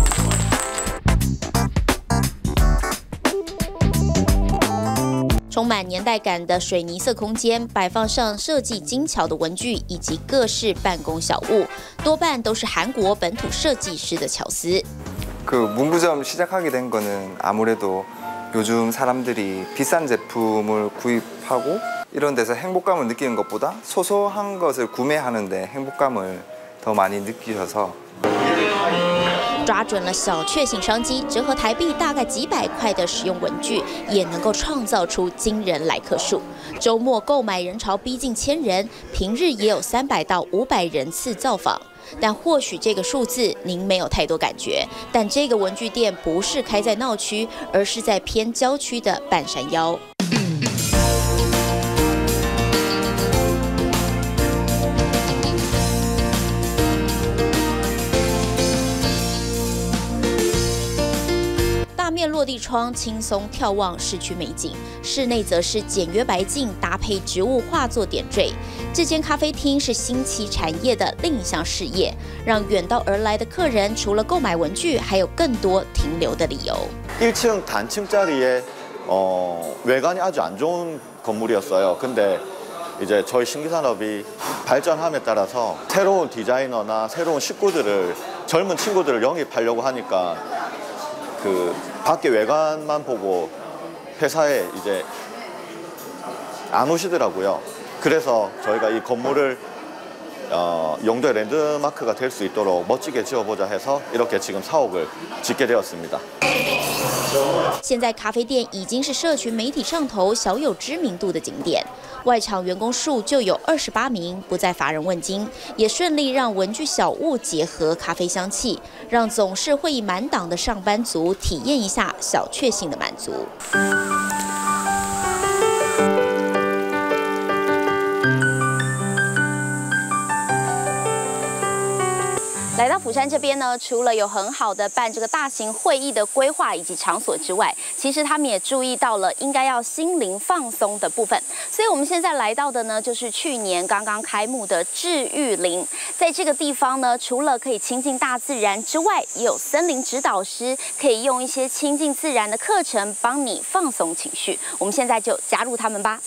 充满年代感的水泥色空间，摆放上设计精巧的文具以及各式办公小物，多半都是韩国本土设计师的巧思。 문구점 시작하게 된 거는 아무래도 요즘 사람들이 비싼 제품을 구입하고 이런 데서 행복감을 느끼는 것보다 소소한 것을 구매하는데 행복감을 더 많이 느끼셔서 抓准了小确幸商机，折合台币大概几百块的实用文具，也能够创造出惊人来客数。周末购买人潮逼近1000人，平日也有300到500人次造访。但或许这个数字您没有太多感觉，但这个文具店不是开在闹区，而是在偏郊区的半山腰。大面落地窗轻松眺望市区美景，室内则是简约白净搭配植物画作点缀。这间咖啡厅是新奇产业的另一项事业，让远道而来的客人除了购买文具，还有更多停留的理由。 1층 단층짜리에 외관이 아주 안 좋은 건물이었어요. 근데 이제 저희 신기산업이 발전함에 따라서 새로운 디자이너나 새로운 식구들을 젊은 친구들을 영입하려고 하니까 그 밖에 외관만 보고 회사에 이제 안 오시더라고요. 그래서 저희가 이 건물을 용도의 랜드마크가 될 수 있도록 멋지게 지어보자 해서 이렇게 지금 사옥을 짓게 되었습니다. 现在咖啡店已经是社群媒体上头小有知名度的景点，外场员工数就有28名，不再乏人问津，也顺利让文具小物结合咖啡香气，让总是会议满档的上班族体验一下小确幸的满足。来到釜山这边呢，除了有很好的办这个大型会议的规划以及场所之外，其实他们也注意到了应该要心灵放松的部分。所以我们现在来到的呢，就是去年刚刚开幕的治愈林。在这个地方呢，除了可以亲近大自然之外，也有森林指导师，可以用一些亲近自然的课程帮你放松情绪。我们现在就加入他们吧。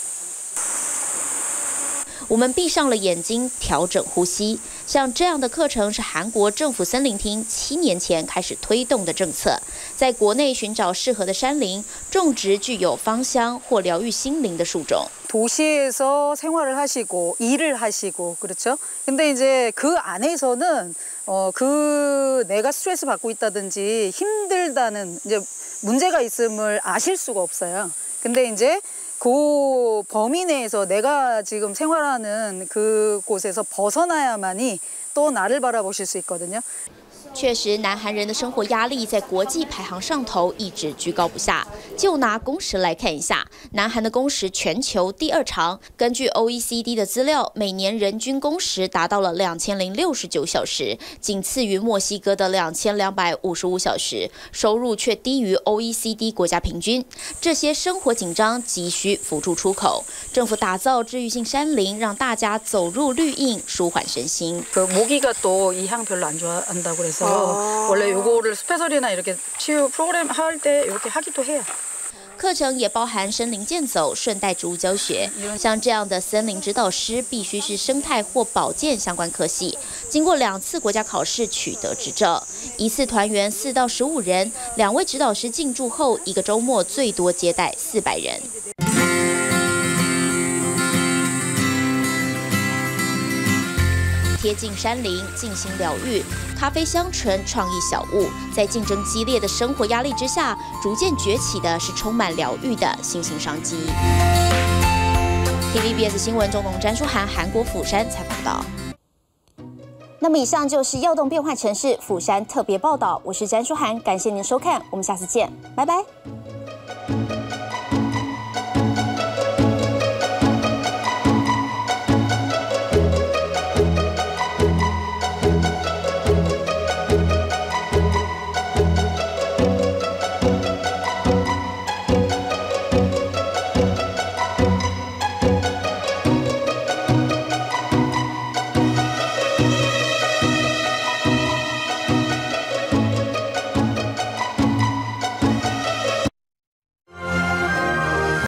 我们闭上了眼睛，调整呼吸。像这样的课程是韩国政府森林厅7年前开始推动的政策，在国内寻找适合的山林，种植具有芳香或疗愈心灵的树种。 도시에서 생활을 하시고 일을 하시고 그렇죠. 근데 이제 그 안에서는 내가 스트레스 받고 있다든지 힘들다는 이제 문제가 있음을 아실 수가 없어요. 근데 이제 그 범위 내에서 내가 지금 생활하는 그곳에서 벗어나야만이 또 나를 바라보실 수 있거든요. 确实，南韩人的生活压力在国际排行上头一直居高不下。就拿工时来看一下，南韩的工时全球第2长。根据 OECD 的资料，每年人均工时达到了2069小时，仅次于墨西哥的2255小时，收入却低于 OECD 国家平均。这些生活紧张急需辅助出口，政府打造治愈性山林，让大家走入绿荫，舒缓身心。 모기가 또 이 향 별로 안 좋아한다고 그래서 원래 요거를 스페셜이나 이렇게 치유 프로그램 할 때 이렇게 하기도 해요. 课程也包含森林健走、顺带植物教学。像这样的森林指导师，必须是生态或保健相关科系，经过2次国家考试取得执照。一次团员4到15人，2位指导师进驻后，1个周末最多接待400人。 贴近山林进行疗愈，咖啡香醇创意小物，在竞争激烈的生活压力之下，逐渐崛起的是充满疗愈的新兴商机。TVBS 新闻中东詹书涵，韩国釜山采访报道。 那么以上就是耀动变换城市釜山特别报道，我是詹书涵，感谢您收看，我们下次见，拜拜。